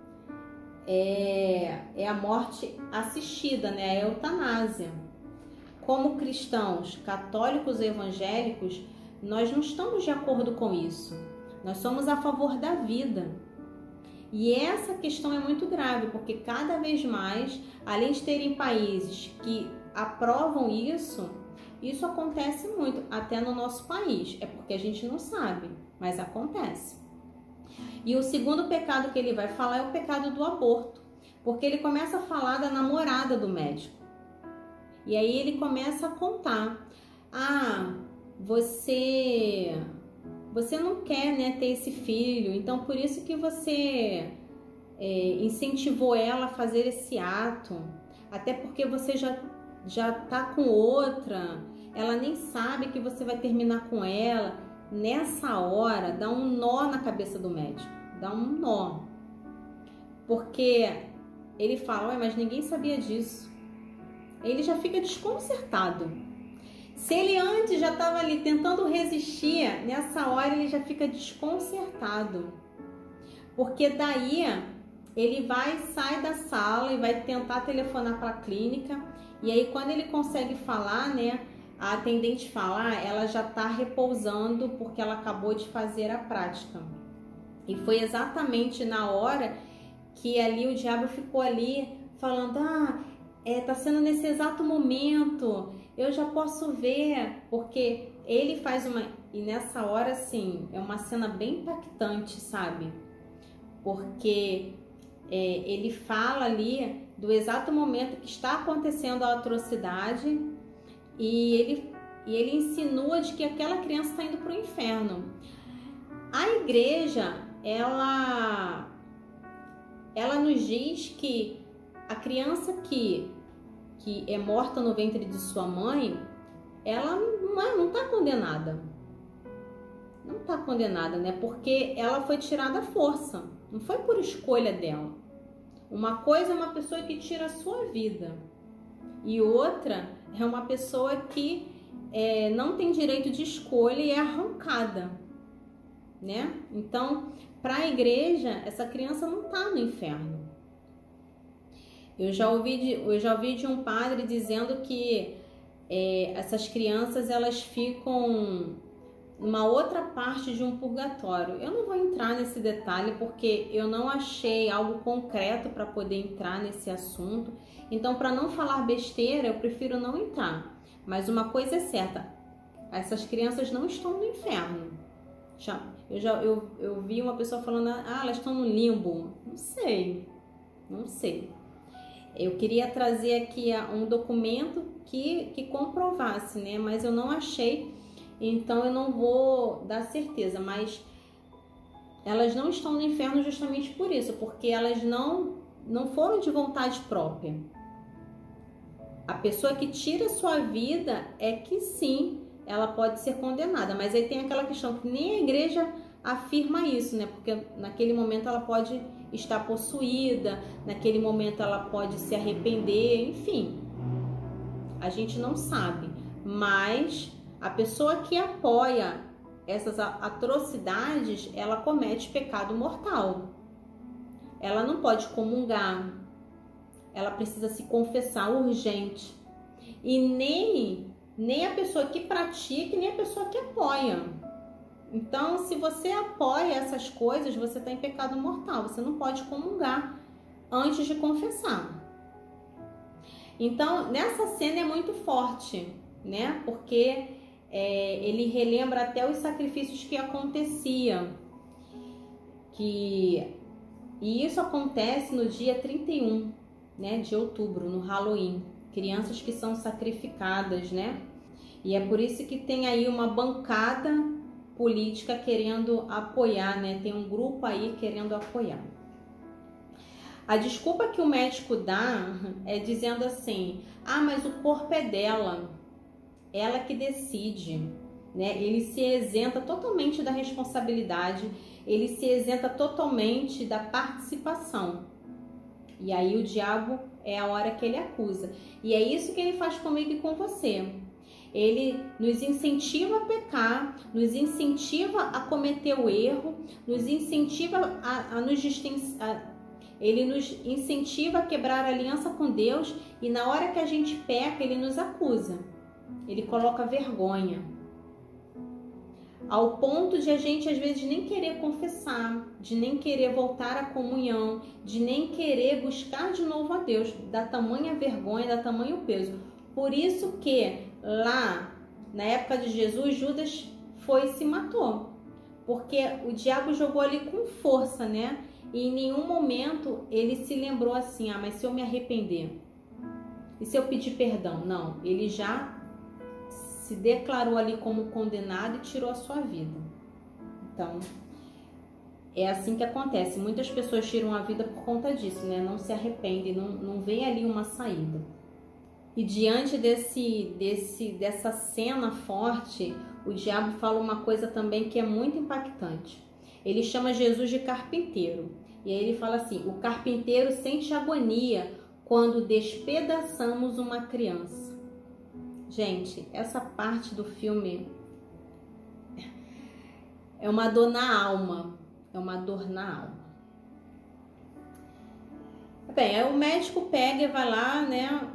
é a morte assistida, né? A eutanásia. Como cristãos católicos e evangélicos, nós não estamos de acordo com isso. Nós somos a favor da vida. E essa questão é muito grave, porque cada vez mais, além de terem países que aprovam isso acontece muito, até no nosso país. É porque a gente não sabe, mas acontece. E o segundo pecado que ele vai falar é o pecado do aborto, porque ele começa a falar da namorada do médico. E aí ele começa a contar, você não quer, né, ter esse filho, então por isso que você incentivou ela a fazer esse ato, até porque você já tá com outra, ela nem sabe que você vai terminar com ela. Nessa hora dá um nó na cabeça do médico, dá um nó, porque ele fala, mas ninguém sabia disso. Ele já fica desconcertado. Se ele antes já estava ali tentando resistir, nessa hora ele já fica desconcertado. Porque daí ele sai da sala e vai tentar telefonar para a clínica. E aí quando ele consegue falar, né, a atendente fala, ela já está repousando porque ela acabou de fazer a prática. E foi exatamente na hora que ali o diabo ficou ali falando, tá sendo nesse exato momento, eu já posso ver, porque ele faz e nessa hora, assim, é uma cena bem impactante, sabe? Porque ele fala ali do exato momento que está acontecendo a atrocidade e e ele insinua de que aquela criança está indo para o inferno. A igreja, ela nos diz que a criança que é morta no ventre de sua mãe, ela não está condenada. Não está condenada, né? Porque ela foi tirada à força, não foi por escolha dela. Uma coisa é uma pessoa que tira a sua vida, e outra é uma pessoa que não tem direito de escolha e é arrancada, né? Então, para a igreja, essa criança não está no inferno. Eu já ouvi de um padre dizendo que essas crianças, elas ficam numa outra parte de um purgatório. Eu não vou entrar nesse detalhe porque eu não achei algo concreto para poder entrar nesse assunto. Então, para não falar besteira, eu prefiro não entrar. Mas uma coisa é certa, essas crianças não estão no inferno. Eu vi uma pessoa falando, elas estão no limbo. Não sei. Eu queria trazer aqui um documento que comprovasse, né? Mas eu não achei, então eu não vou dar certeza. Mas elas não estão no inferno justamente por isso, porque elas não foram de vontade própria. A pessoa que tira a sua vida é que sim, ela pode ser condenada. Mas aí tem aquela questão que nem a igreja afirma isso, né? Porque naquele momento ela pode estar possuída, naquele momento ela pode se arrepender, enfim. A gente não sabe. Mas a pessoa que apoia essas atrocidades, ela comete pecado mortal. Ela não pode comungar. Ela precisa se confessar urgente. E nem a pessoa que pratica, nem a pessoa que apoia. Então, se você apoia essas coisas, você está em pecado mortal. Você não pode comungar antes de confessar. Então, nessa cena é muito forte, né? Porque ele relembra até os sacrifícios que aconteciam. E isso acontece no dia 31, né, de outubro, no Halloween. Crianças que são sacrificadas, né? E é por isso que tem aí uma bancada política querendo apoiar, né? Tem um grupo aí querendo apoiar. A desculpa que o médico dá é dizendo assim, mas o corpo é dela, ela que decide, né? Ele se isenta totalmente da responsabilidade, ele se isenta totalmente da participação. E aí o diabo é a hora que ele acusa. E é isso que ele faz comigo e com você. Ele nos incentiva a pecar, nos incentiva a cometer o erro, nos incentiva ele nos incentiva a quebrar a aliança com Deus, e na hora que a gente peca, ele nos acusa. Ele coloca vergonha. Ao ponto de a gente às vezes nem querer confessar, de nem querer voltar à comunhão, de nem querer buscar de novo a Deus, da tamanha vergonha, da tamanho peso. Por isso que lá na época de Jesus, Judas foi e se matou, porque o diabo jogou ali com força, né? E em nenhum momento ele se lembrou assim, mas se eu me arrepender, e se eu pedir perdão? Não, ele já se declarou ali como condenado e tirou a sua vida. Então, é assim que acontece. Muitas pessoas tiram a vida por conta disso, né? Não se arrependem, não vê ali uma saída. E diante dessa cena forte, o diabo fala uma coisa também que é muito impactante. Ele chama Jesus de carpinteiro. E aí ele fala assim, o carpinteiro sente agonia quando despedaçamos uma criança. Gente, essa parte do filme é uma dor na alma. É uma dor na alma. Bem, aí o médico pega e vai lá, né?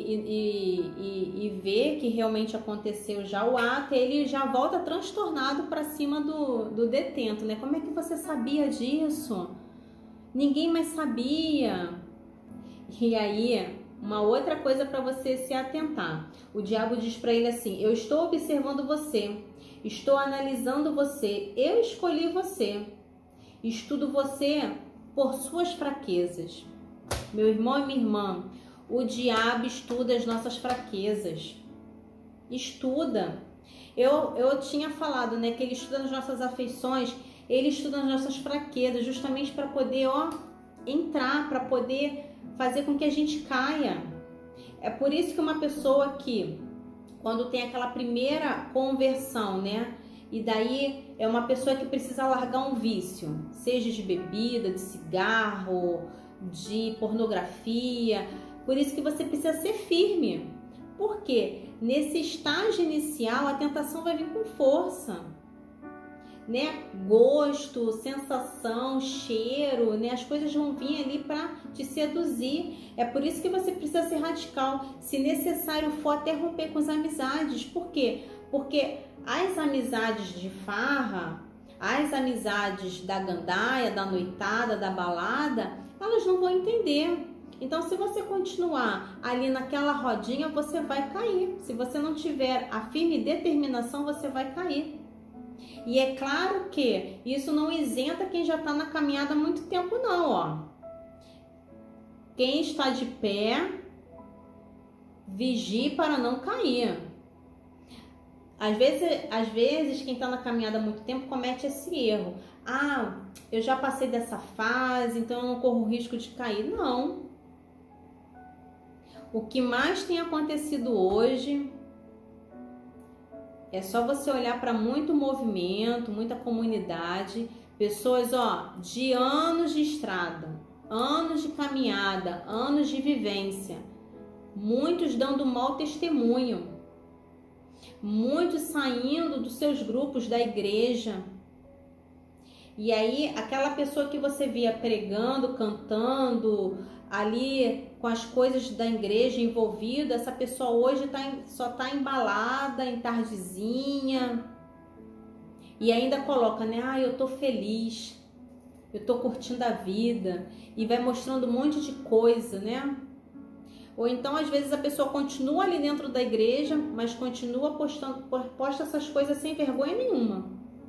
E vê que realmente aconteceu já o ato, ele já volta transtornado para cima do detento, né? Como é que você sabia disso? Ninguém mais sabia. E aí, uma outra coisa para você se atentar. O diabo diz para ele assim, eu estou observando você, estou analisando você, eu escolhi você, estudo você por suas fraquezas. Meu irmão e minha irmã, o diabo estuda as nossas fraquezas. Estuda. Eu tinha falado, né, que ele estuda as nossas afeições, ele estuda as nossas fraquezas, justamente para poder, entrar, para poder fazer com que a gente caia. É por isso que uma pessoa que, quando tem aquela primeira conversão, né, e daí é uma pessoa que precisa largar um vício, seja de bebida, de cigarro, de pornografia, por isso que você precisa ser firme. Por quê? Nesse estágio inicial, a tentação vai vir com força, né? Gosto, sensação, cheiro, né? As coisas vão vir ali para te seduzir. É por isso que você precisa ser radical. Se necessário for, até romper com as amizades. Por quê? Porque as amizades de farra, as amizades da gandaia, da noitada, da balada, elas não vão entender. Então, se você continuar ali naquela rodinha, você vai cair. Se você não tiver a firme determinação, você vai cair. E é claro que isso não isenta quem já está na caminhada há muito tempo, não, ó. Quem está de pé, vigie para não cair. Às vezes quem está na caminhada há muito tempo comete esse erro. Ah, eu já passei dessa fase, então eu não corro risco de cair. Não. O que mais tem acontecido hoje é só você olhar para muito movimento, muita comunidade, pessoas, de anos de estrada, anos de caminhada, anos de vivência, muitos dando mau testemunho, muitos saindo dos seus grupos da igreja. E aí, aquela pessoa que você via pregando, cantando, ali com as coisas da igreja envolvida, essa pessoa hoje só está embalada em tardezinha e ainda coloca, né? Eu tô feliz, eu tô curtindo a vida, e vai mostrando um monte de coisa, né? Ou então, às vezes, a pessoa continua ali dentro da igreja, mas continua posta essas coisas sem vergonha nenhuma,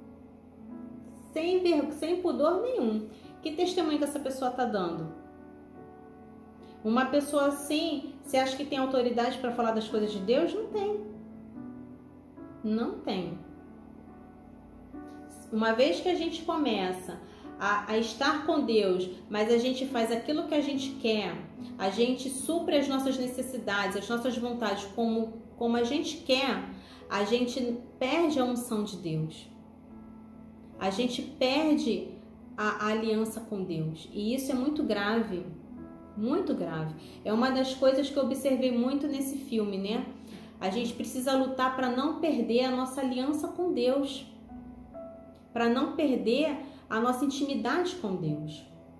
sem pudor nenhum. Que testemunho que essa pessoa está dando? Uma pessoa assim, você acha que tem autoridade para falar das coisas de Deus? Não tem. Não tem. Uma vez que a gente começa a estar com Deus, mas a gente faz aquilo que a gente quer, a gente supre as nossas necessidades, as nossas vontades como a gente quer, a gente perde a unção de Deus. A gente perde a aliança com Deus. E isso é muito grave. Muito grave. É uma das coisas que eu observei muito nesse filme, né? A gente precisa lutar para não perder a nossa aliança com Deus, para não perder a nossa intimidade com Deus.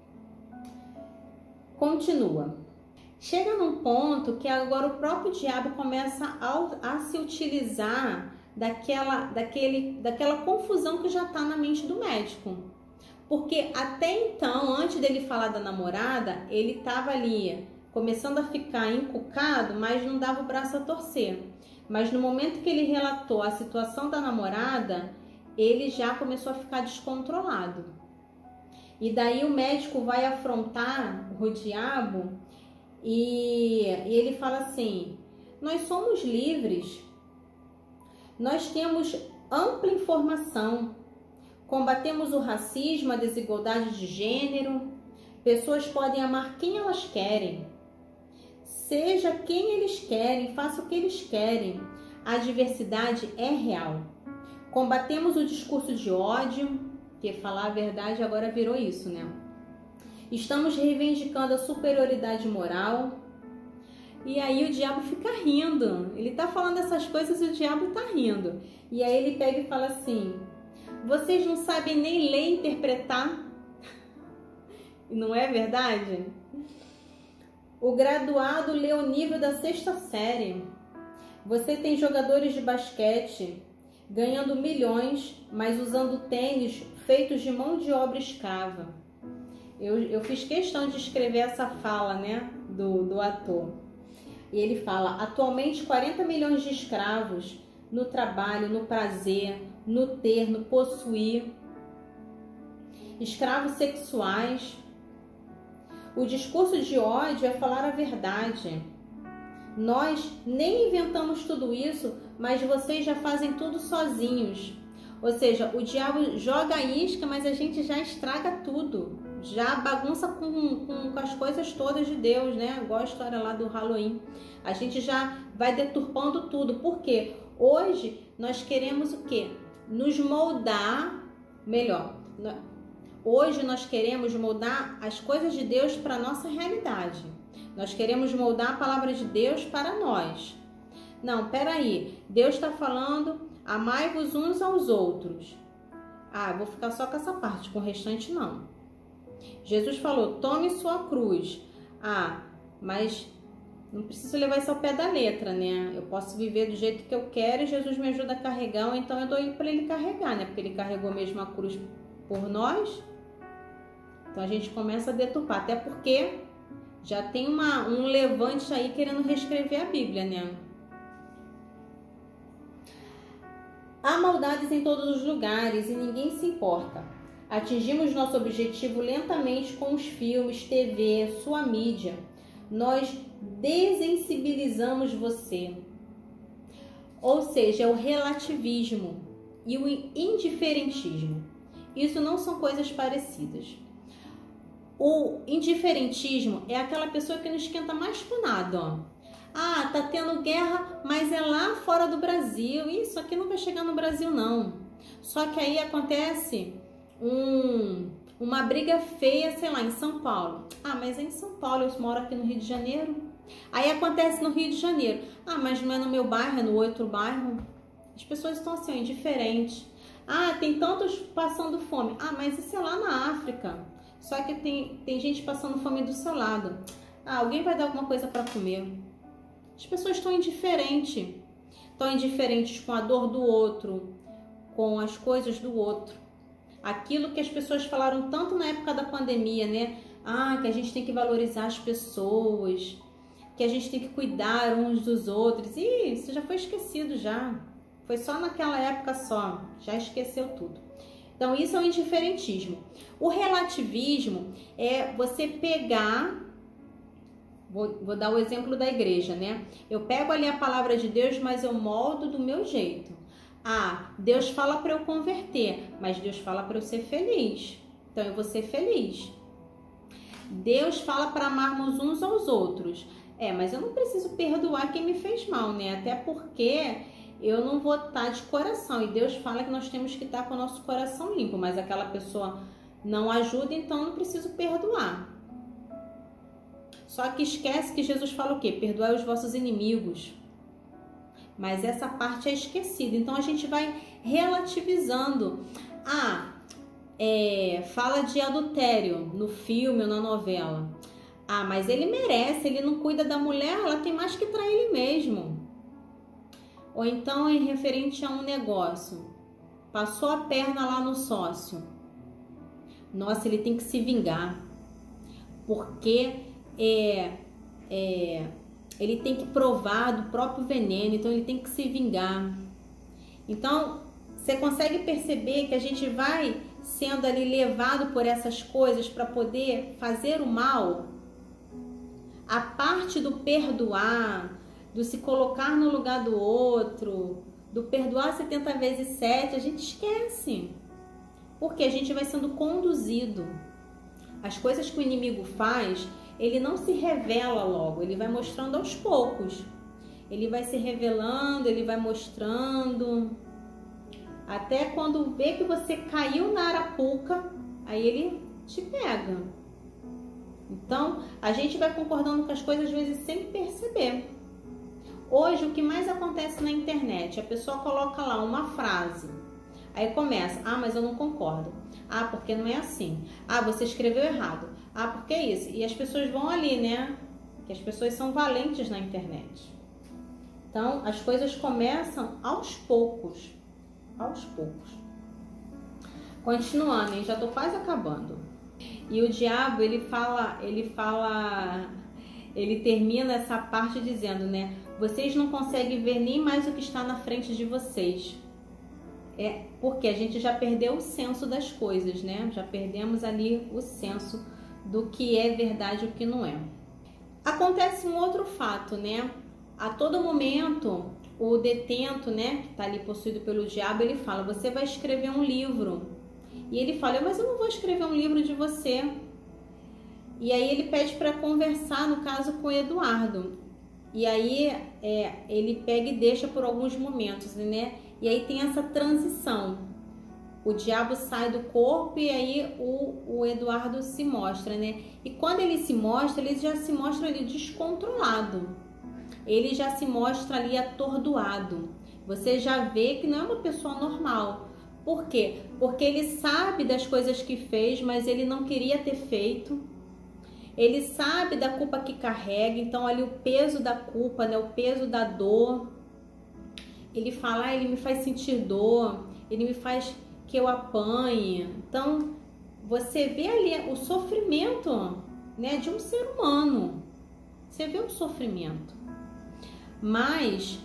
Continua. Chega num ponto que agora o próprio diabo começa a se utilizar daquela confusão que já está na mente do médico. Porque até então, antes dele falar da namorada, ele estava ali começando a ficar encucado, mas não dava o braço a torcer. Mas no momento que ele relatou a situação da namorada, ele já começou a ficar descontrolado. E daí o médico vai afrontar o diabo e ele fala assim: nós somos livres, nós temos ampla informação, combatemos o racismo, a desigualdade de gênero, pessoas podem amar quem elas querem, seja quem eles querem, faça o que eles querem, a diversidade é real. Combatemos o discurso de ódio, que falar a verdade agora virou isso, né? Estamos reivindicando a superioridade moral. E aí o diabo fica rindo. Ele tá falando essas coisas e o diabo tá rindo. E aí ele pega e fala assim: vocês não sabem nem ler e interpretar? Não é verdade? O graduado lê o nível da 6ª série. Você tem jogadores de basquete ganhando milhões, mas usando tênis feitos de mão de obra escrava. Eu fiz questão de escrever essa fala, né, do ator. E ele fala: atualmente 40 milhões de escravos no trabalho, no prazer, no ter, no possuir. Escravos sexuais. O discurso de ódio é falar a verdade. Nós nem inventamos tudo isso mas vocês já fazem tudo sozinhos. Ou seja, o diabo joga a isca, mas a gente já estraga tudo. Já bagunça com as coisas todas de Deus, né? Igual a história lá do Halloween. A gente já vai deturpando tudo. Por quê? Hoje nós queremos o quê? Nos moldar melhor. Hoje nós queremos moldar as coisas de Deus para a nossa realidade. Nós queremos moldar a palavra de Deus para nós. Não, peraí. Deus está falando, amai-vos uns aos outros. Ah, vou ficar só com essa parte, com o restante não. Jesus falou, tome sua cruz. Ah, mas não preciso levar isso ao pé da letra, né? Eu posso viver do jeito que eu quero e Jesus me ajuda a carregar, ou então eu dou para ele carregar, né? Porque ele carregou mesmo a cruz por nós. Então a gente começa a deturpar, até porque já tem um levante aí querendo reescrever a Bíblia, né? Há maldades em todos os lugares e ninguém se importa. Atingimos nosso objetivo lentamente com os filmes, TV, sua mídia. Nós desensibilizamos você. Ou seja, é o relativismo e o indiferentismo. Isso não são coisas parecidas. O indiferentismo é aquela pessoa que não esquenta mais por nada, ó. Ah, tá tendo guerra, mas é lá fora do Brasil. Isso aqui não vai chegar no Brasil, não. Só que aí acontece uma briga feia, sei lá, em São Paulo. Ah, mas é em São Paulo, eu moro aqui no Rio de Janeiro. Aí acontece no Rio de Janeiro. Ah, mas não é no meu bairro, é no outro bairro. As pessoas estão assim, indiferentes. Ah, tem tantos passando fome. Ah, mas isso é lá na África. Só que tem gente passando fome do seu lado. Ah, alguém vai dar alguma coisa para comer. As pessoas estão indiferentes. Estão indiferentes com a dor do outro, com as coisas do outro. Aquilo que as pessoas falaram tanto na época da pandemia, né? Ah, que a gente tem que valorizar as pessoas, que a gente tem que cuidar uns dos outros. Ih, isso já foi esquecido já. Foi só naquela época só. Já esqueceu tudo. Então, isso é o indiferentismo. O relativismo é você pegar... Vou dar o exemplo da igreja, né? Eu pego ali a palavra de Deus, mas eu moldo do meu jeito. Ah, Deus fala para eu converter, mas Deus fala para eu ser feliz. Então eu vou ser feliz. Deus fala para amarmos uns aos outros. Mas eu não preciso perdoar quem me fez mal, né? Até porque eu não vou estar de coração. E Deus fala que nós temos que estar com o nosso coração limpo, mas aquela pessoa não ajuda, então eu não preciso perdoar. Só que esquece que Jesus fala o quê? Perdoai os vossos inimigos. Mas essa parte é esquecida. Então a gente vai relativizando. Fala de adultério no filme ou na novela. Ah, mas ele merece, ele não cuida da mulher, ela tem mais que trair ele mesmo. Ou então em referente a um negócio. Passou a perna lá no sócio. Nossa, ele tem que se vingar. Porque ele tem que provar do próprio veneno, então ele tem que se vingar. Então, você consegue perceber que a gente vai sendo ali levado por essas coisas para poder fazer o mal? A parte do perdoar, do se colocar no lugar do outro, do perdoar 70 vezes 7, a gente esquece. Porque a gente vai sendo conduzido. As coisas que o inimigo faz, ele não se revela logo, ele vai mostrando aos poucos. Ele vai se revelando, ele vai mostrando. Até quando vê que você caiu na arapuca, aí ele te pega. Então, a gente vai concordando com as coisas às vezes sem perceber. Hoje, o que mais acontece na internet, a pessoa coloca lá uma frase. Aí começa, mas eu não concordo. Porque não é assim. Você escreveu errado. Porque é isso. E as pessoas vão ali, né? Que as pessoas são valentes na internet. Então, as coisas começam aos poucos. Aos poucos. Continuando, hein? Já tô quase acabando. E o diabo, ele termina essa parte dizendo, né? Vocês não conseguem ver nem mais o que está na frente de vocês. Porque a gente já perdeu o senso das coisas, né? Já perdemos ali o senso do que é verdade e o que não é. Acontece um outro fato, né? A todo momento, o detento, né, que está ali possuído pelo diabo, ele fala: você vai escrever um livro. E ele fala: mas eu não vou escrever um livro de você. E aí ele pede para conversar, no caso, com o Eduardo. E aí ele pega e deixa por alguns momentos, né? E aí tem essa transição. O diabo sai do corpo e aí o Eduardo se mostra, né? E quando ele se mostra, ele já se mostra ali descontrolado. Ele já se mostra ali atordoado. Você já vê que não é uma pessoa normal. Por quê? Porque ele sabe das coisas que fez, mas ele não queria ter feito. Ele sabe da culpa que carrega, então ali o peso da culpa, né? O peso da dor. Ele fala: ele me faz sentir dor, ele me faz que eu apanhe. Então, você vê ali o sofrimento, né, de um ser humano. Você vê o sofrimento. Mas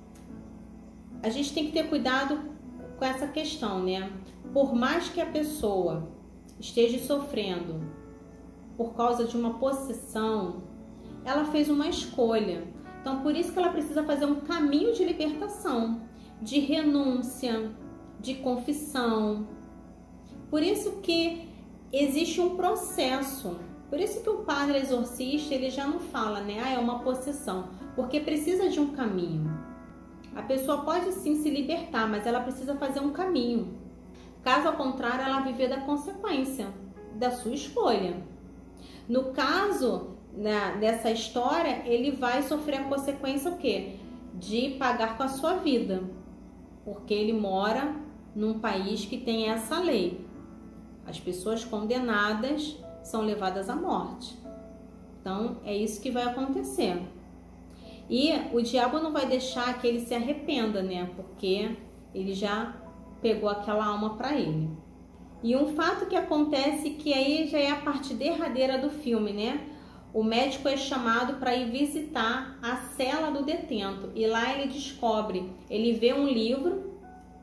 a gente tem que ter cuidado com essa questão, né? Por mais que a pessoa esteja sofrendo por causa de uma possessão, ela fez uma escolha. Então, por isso que ela precisa fazer um caminho de libertação, de renúncia, de confissão. Por isso que existe um processo. Por isso que o padre exorcista, ele já não fala, né? É uma possessão. Porque precisa de um caminho. A pessoa pode sim se libertar, mas ela precisa fazer um caminho. Caso ao contrário, ela viver da consequência da sua escolha. No caso dessa história, ele vai sofrer a consequência o quê? De pagar com a sua vida. Porque ele mora num país que tem essa lei. As pessoas condenadas são levadas à morte. Então, é isso que vai acontecer. E o diabo não vai deixar que ele se arrependa, né? Porque ele já pegou aquela alma para ele. E um fato que acontece, que aí já é a parte derradeira do filme, né? O médico é chamado para ir visitar a cela do detento. E lá ele descobre, ele vê um livro,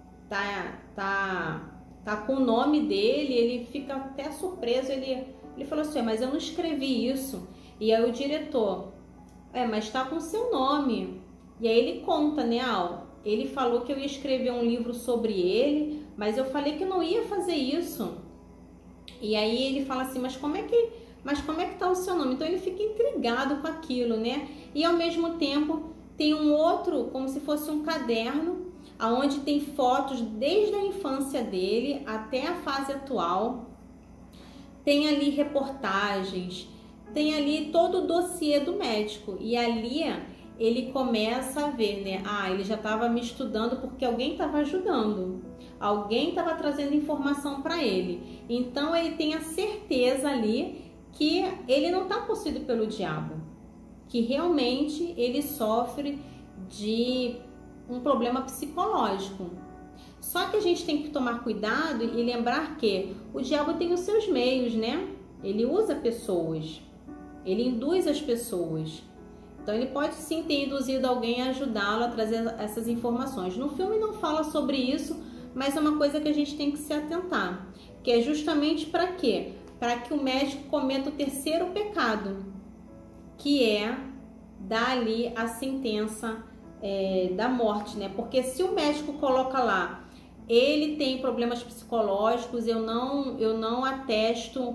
tá com o nome dele, ele fica até surpreso, ele falou assim: mas eu não escrevi isso. E aí o diretor: mas tá com o seu nome. E aí ele conta, né? Ele falou que eu ia escrever um livro sobre ele, mas eu falei que não ia fazer isso. E aí ele fala assim: mas como é que tá o seu nome? Então ele fica intrigado com aquilo, né? E ao mesmo tempo tem um outro, como se fosse um caderno, onde tem fotos desde a infância dele até a fase atual. Tem ali reportagens, tem ali todo o dossiê do médico. E ali ele começa a ver, né? Ele já estava me estudando porque alguém estava ajudando. Alguém estava trazendo informação para ele. Então ele tem a certeza ali que ele não está possuído pelo diabo. Que realmente ele sofre de um problema psicológico. Só que a gente tem que tomar cuidado e lembrar que o diabo tem os seus meios, né? Ele usa pessoas. Ele induz as pessoas. Então ele pode sim ter induzido alguém a ajudá-lo a trazer essas informações. No filme não fala sobre isso, mas é uma coisa que a gente tem que se atentar. Que é justamente para quê? Para que o médico cometa o terceiro pecado, que é dar ali a sentença da morte, né? Porque se o médico coloca lá, ele tem problemas psicológicos, eu não atesto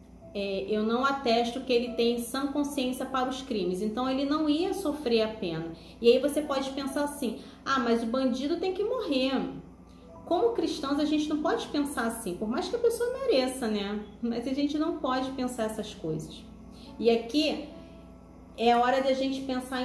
que ele tem sã consciência para os crimes. Então ele não ia sofrer a pena. E aí você pode pensar assim: mas o bandido tem que morrer. Como cristãos a gente não pode pensar assim, por mais que a pessoa mereça, né? Mas a gente não pode pensar essas coisas. E aqui é hora de a gente pensar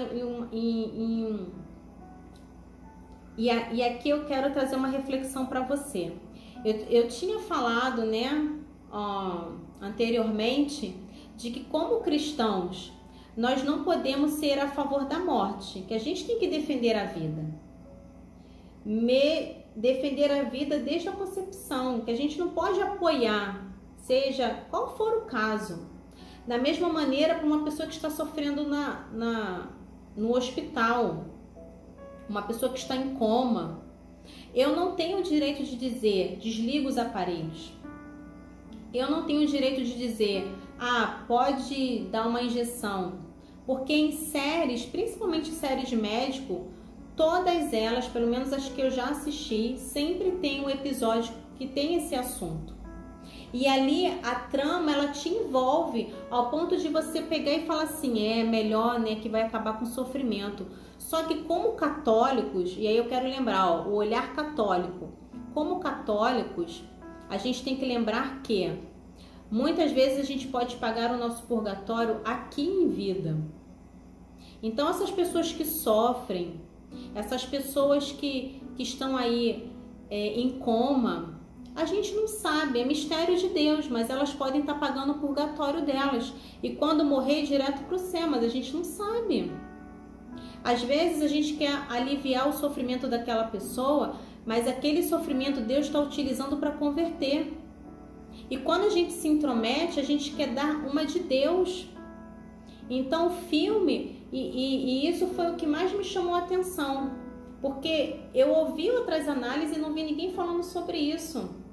E aqui eu quero trazer uma reflexão para você. Eu tinha falado, né, anteriormente, de que como cristãos nós não podemos ser a favor da morte, que a gente tem que defender a vida. Defender a vida desde a concepção, que a gente não pode apoiar, seja qual for o caso. Da mesma maneira para uma pessoa que está sofrendo no hospital, uma pessoa que está em coma. Eu não tenho o direito de dizer: desliga os aparelhos. Eu não tenho o direito de dizer: pode dar uma injeção. Porque em séries, principalmente séries de médico, todas elas, pelo menos as que eu já assisti, sempre tem um episódio que tem esse assunto. E ali a trama, ela te envolve ao ponto de você pegar e falar assim, é melhor, né, que vai acabar com o sofrimento. Só que como católicos, e aí eu quero lembrar, ó, o olhar católico, como católicos, a gente tem que lembrar que muitas vezes a gente pode pagar o nosso purgatório aqui em vida. Então essas pessoas que sofrem, essas pessoas que estão aí em coma, a gente não sabe, é mistério de Deus, mas elas podem estar pagando o purgatório delas. E quando morrer, direto para o céu, mas a gente não sabe. Às vezes a gente quer aliviar o sofrimento daquela pessoa, mas aquele sofrimento Deus está utilizando para converter. E quando a gente se intromete, a gente quer dar uma de Deus. Então o filme, e isso foi o que mais me chamou a atenção, porque eu ouvi outras análises e não vi ninguém falando sobre isso.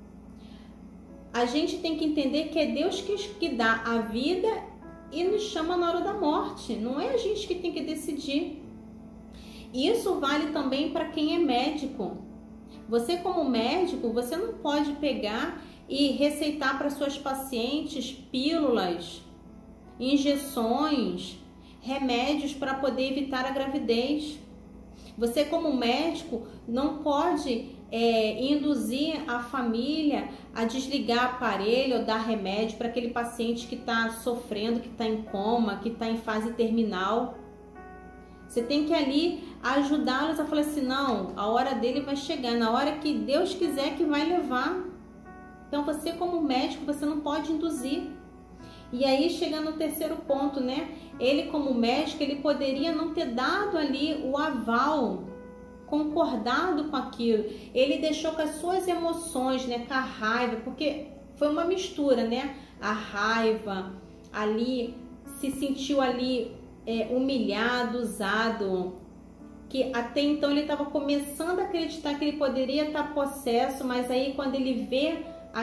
A gente tem que entender que é Deus que dá a vida e nos chama na hora da morte. Não é a gente que tem que decidir. Isso vale também para quem é médico. Você como médico, você não pode pegar e receitar para suas pacientes pílulas, injeções, remédios para poder evitar a gravidez. Você como médico não pode induzir a família a desligar aparelho ou dar remédio para aquele paciente que está sofrendo, que está em coma, que está em fase terminal. Você tem que ali ajudá-los a falar assim, não, a hora dele vai chegar, na hora que Deus quiser que vai levar. Então você como médico, você não pode induzir. E aí chega no terceiro ponto, né? Ele como médico, ele poderia não ter dado ali o aval, concordado com aquilo. Ele deixou com as suas emoções, né? Com a raiva, porque foi uma mistura, né? A raiva, ali, se sentiu ali humilhado, usado, que até então ele estava começando a acreditar que ele poderia estar possesso, mas aí quando ele vê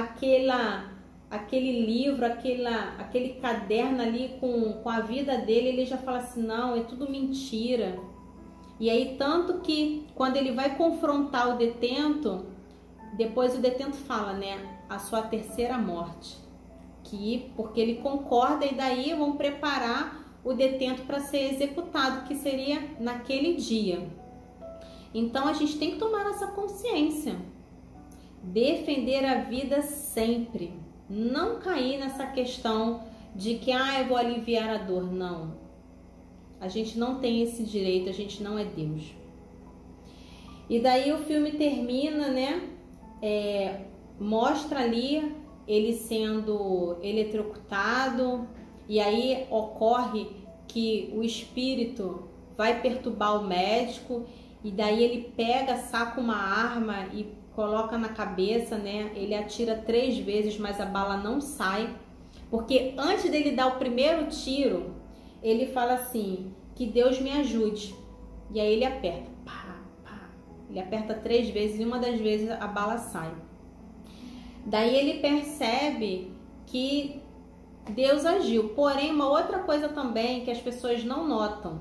aquele livro, aquele caderno ali com a vida dele, ele já fala assim, não, é tudo mentira. E aí tanto que quando ele vai confrontar o detento, depois o detento fala, né, a sua terceira morte, porque ele concorda e daí vão preparar o detento para ser executado, que seria naquele dia. Então a gente tem que tomar essa consciência, defender a vida sempre, não cair nessa questão de que eu vou aliviar a dor, não. A gente não tem esse direito, a gente não é Deus. E daí o filme termina, né? Mostra ali ele sendo eletrocutado, e aí ocorre que o espírito vai perturbar o médico, e daí ele saca uma arma e coloca na cabeça, né? Ele atira 3 vezes, mas a bala não sai, porque antes dele dar o primeiro tiro, ele fala assim, que Deus me ajude. E aí ele aperta, pá, pá. Ele aperta 3 vezes e uma das vezes a bala sai. Daí ele percebe que Deus agiu. Porém, uma outra coisa também que as pessoas não notam.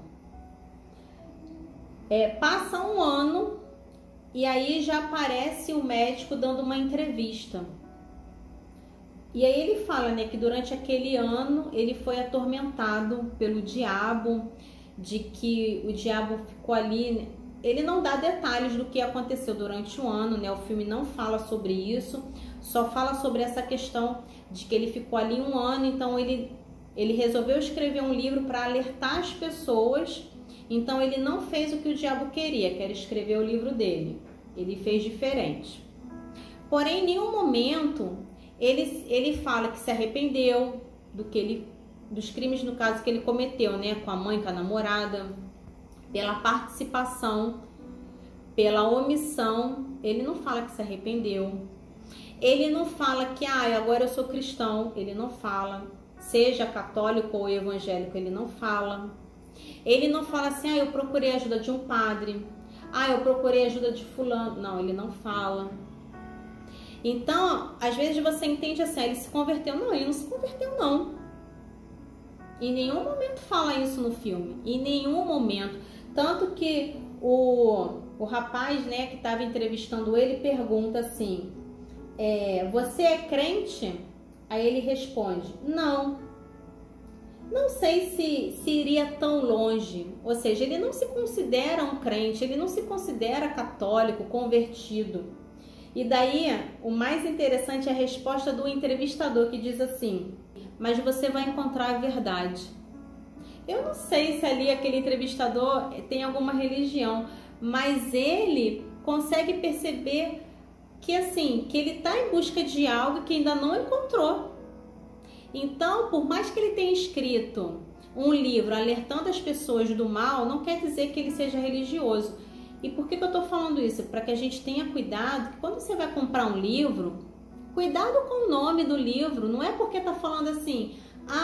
Passa um ano e aí já aparece o médico dando uma entrevista. E aí ele fala, né, que durante aquele ano ele foi atormentado pelo diabo, de que o diabo ficou ali, né? Ele não dá detalhes do que aconteceu durante o ano, né? O filme não fala sobre isso, só fala sobre essa questão de que ele ficou ali um ano, então ele resolveu escrever um livro para alertar as pessoas. Então ele não fez o que o diabo queria, que era escrever o livro dele. Ele fez diferente. Porém, em nenhum momento ele fala que se arrependeu dos crimes, no caso, que ele cometeu, né? Com a mãe, com a namorada, pela participação, pela omissão. Ele não fala que se arrependeu. Ele não fala que agora eu sou cristão. Ele não fala. Seja católico ou evangélico, ele não fala. Ele não fala assim, eu procurei a ajuda de um padre. Eu procurei a ajuda de fulano. Não, ele não fala. Então, às vezes você entende assim, ele se converteu. Não, ele não se converteu, não. Em nenhum momento fala isso no filme. Em nenhum momento. Tanto que o rapaz, né, que estava entrevistando ele pergunta assim, você é crente? Aí ele responde, não sei se iria tão longe. Ou seja, ele não se considera um crente, ele não se considera católico, convertido. E daí, o mais interessante é a resposta do entrevistador, que diz assim, mas você vai encontrar a verdade. Eu não sei se ali aquele entrevistador tem alguma religião, mas ele consegue perceber que assim, que ele está em busca de algo que ainda não encontrou. Então, por mais que ele tenha escrito um livro alertando as pessoas do mal, não quer dizer que ele seja religioso. E por que eu estou falando isso? Para que a gente tenha cuidado, que quando você vai comprar um livro, cuidado com o nome do livro, não é porque está falando assim,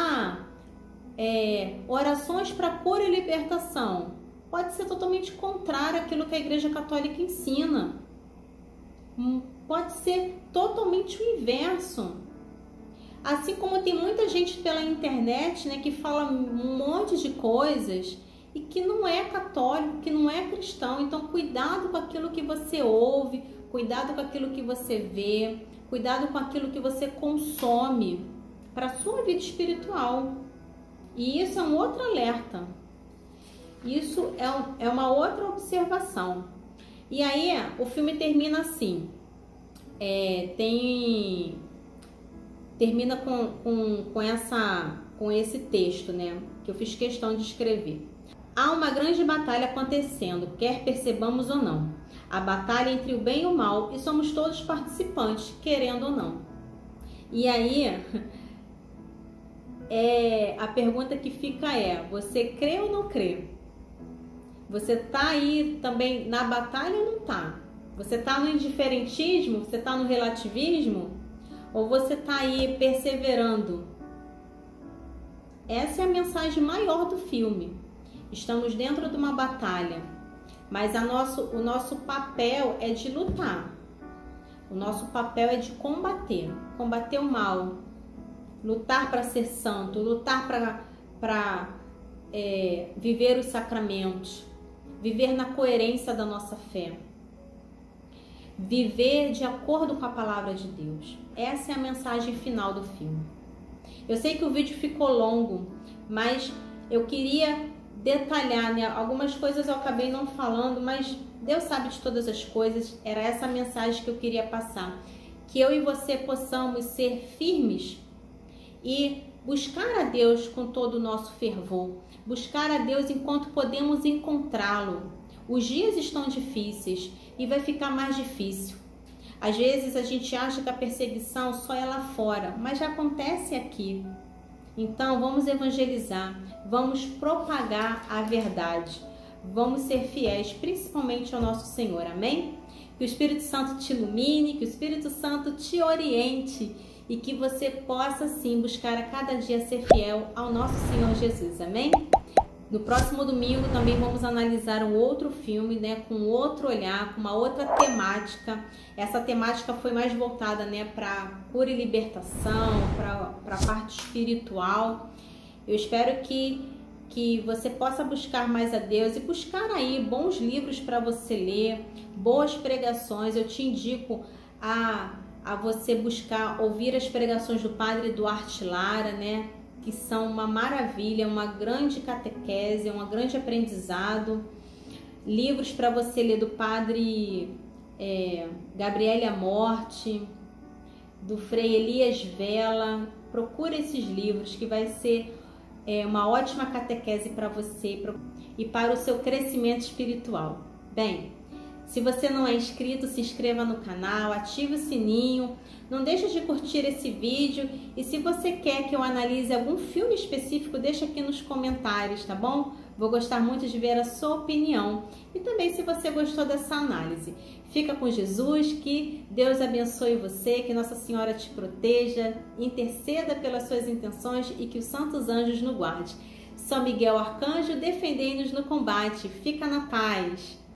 orações para cura e libertação. Pode ser totalmente contrário àquilo que a Igreja Católica ensina. Pode ser totalmente o inverso. Assim como tem muita gente pela internet, né, que fala um monte de coisas e que não é católico, que não é cristão. Então, cuidado com aquilo que você ouve, cuidado com aquilo que você vê, cuidado com aquilo que você consome para a sua vida espiritual. E isso é um outro alerta. Isso é uma outra observação. E aí, o filme termina assim. Termina com esse texto, né, que eu fiz questão de escrever. Há uma grande batalha acontecendo, quer percebamos ou não. A batalha entre o bem e o mal, e somos todos participantes, querendo ou não. E aí, a pergunta que fica você crê ou não crê? Você tá aí também na batalha ou não tá? Você tá no indiferentismo? Você tá no relativismo? Ou você tá aí perseverando? Essa é a mensagem maior do filme. Estamos dentro de uma batalha, mas o nosso papel é de lutar. O nosso papel é de combater o mal, lutar para ser santo, lutar para viver os sacramentos, viver na coerência da nossa fé, viver de acordo com a palavra de Deus. Essa é a mensagem final do filme. Eu sei que o vídeo ficou longo, mas eu queria detalhar, né? Algumas coisas eu acabei não falando, mas Deus sabe de todas as coisas. Era essa a mensagem que eu queria passar. Que eu e você possamos ser firmes e buscar a Deus com todo o nosso fervor. Buscar a Deus enquanto podemos encontrá-lo. Os dias estão difíceis e vai ficar mais difícil. Às vezes a gente acha que a perseguição só é lá fora, mas já acontece aqui. Então vamos evangelizar, vamos propagar a verdade, vamos ser fiéis, principalmente ao nosso Senhor, amém? Que o Espírito Santo te ilumine, que o Espírito Santo te oriente e que você possa sim buscar a cada dia ser fiel ao nosso Senhor Jesus, amém? No próximo domingo também vamos analisar um outro filme, né, com outro olhar, com uma outra temática. Essa temática foi mais voltada, né, para cura e libertação, para a parte espiritual. Eu espero que você possa buscar mais a Deus e buscar aí bons livros para você ler, boas pregações. Eu te indico a você buscar ouvir as pregações do Padre Duarte Lara, né, que são uma maravilha, uma grande catequese, um grande aprendizado. Livros para você ler do Padre Gabriele Amorte, do Frei Elias Vela. Procure esses livros que vai ser uma ótima catequese para você e para o seu crescimento espiritual. Bem, se você não é inscrito, se inscreva no canal, ative o sininho, não deixe de curtir esse vídeo e se você quer que eu analise algum filme específico, deixa aqui nos comentários, tá bom? Vou gostar muito de ver a sua opinião e também se você gostou dessa análise. Fica com Jesus, que Deus abençoe você, que Nossa Senhora te proteja, interceda pelas suas intenções e que os santos anjos nos guarde. São Miguel Arcanjo, defendei-nos no combate. Fica na paz.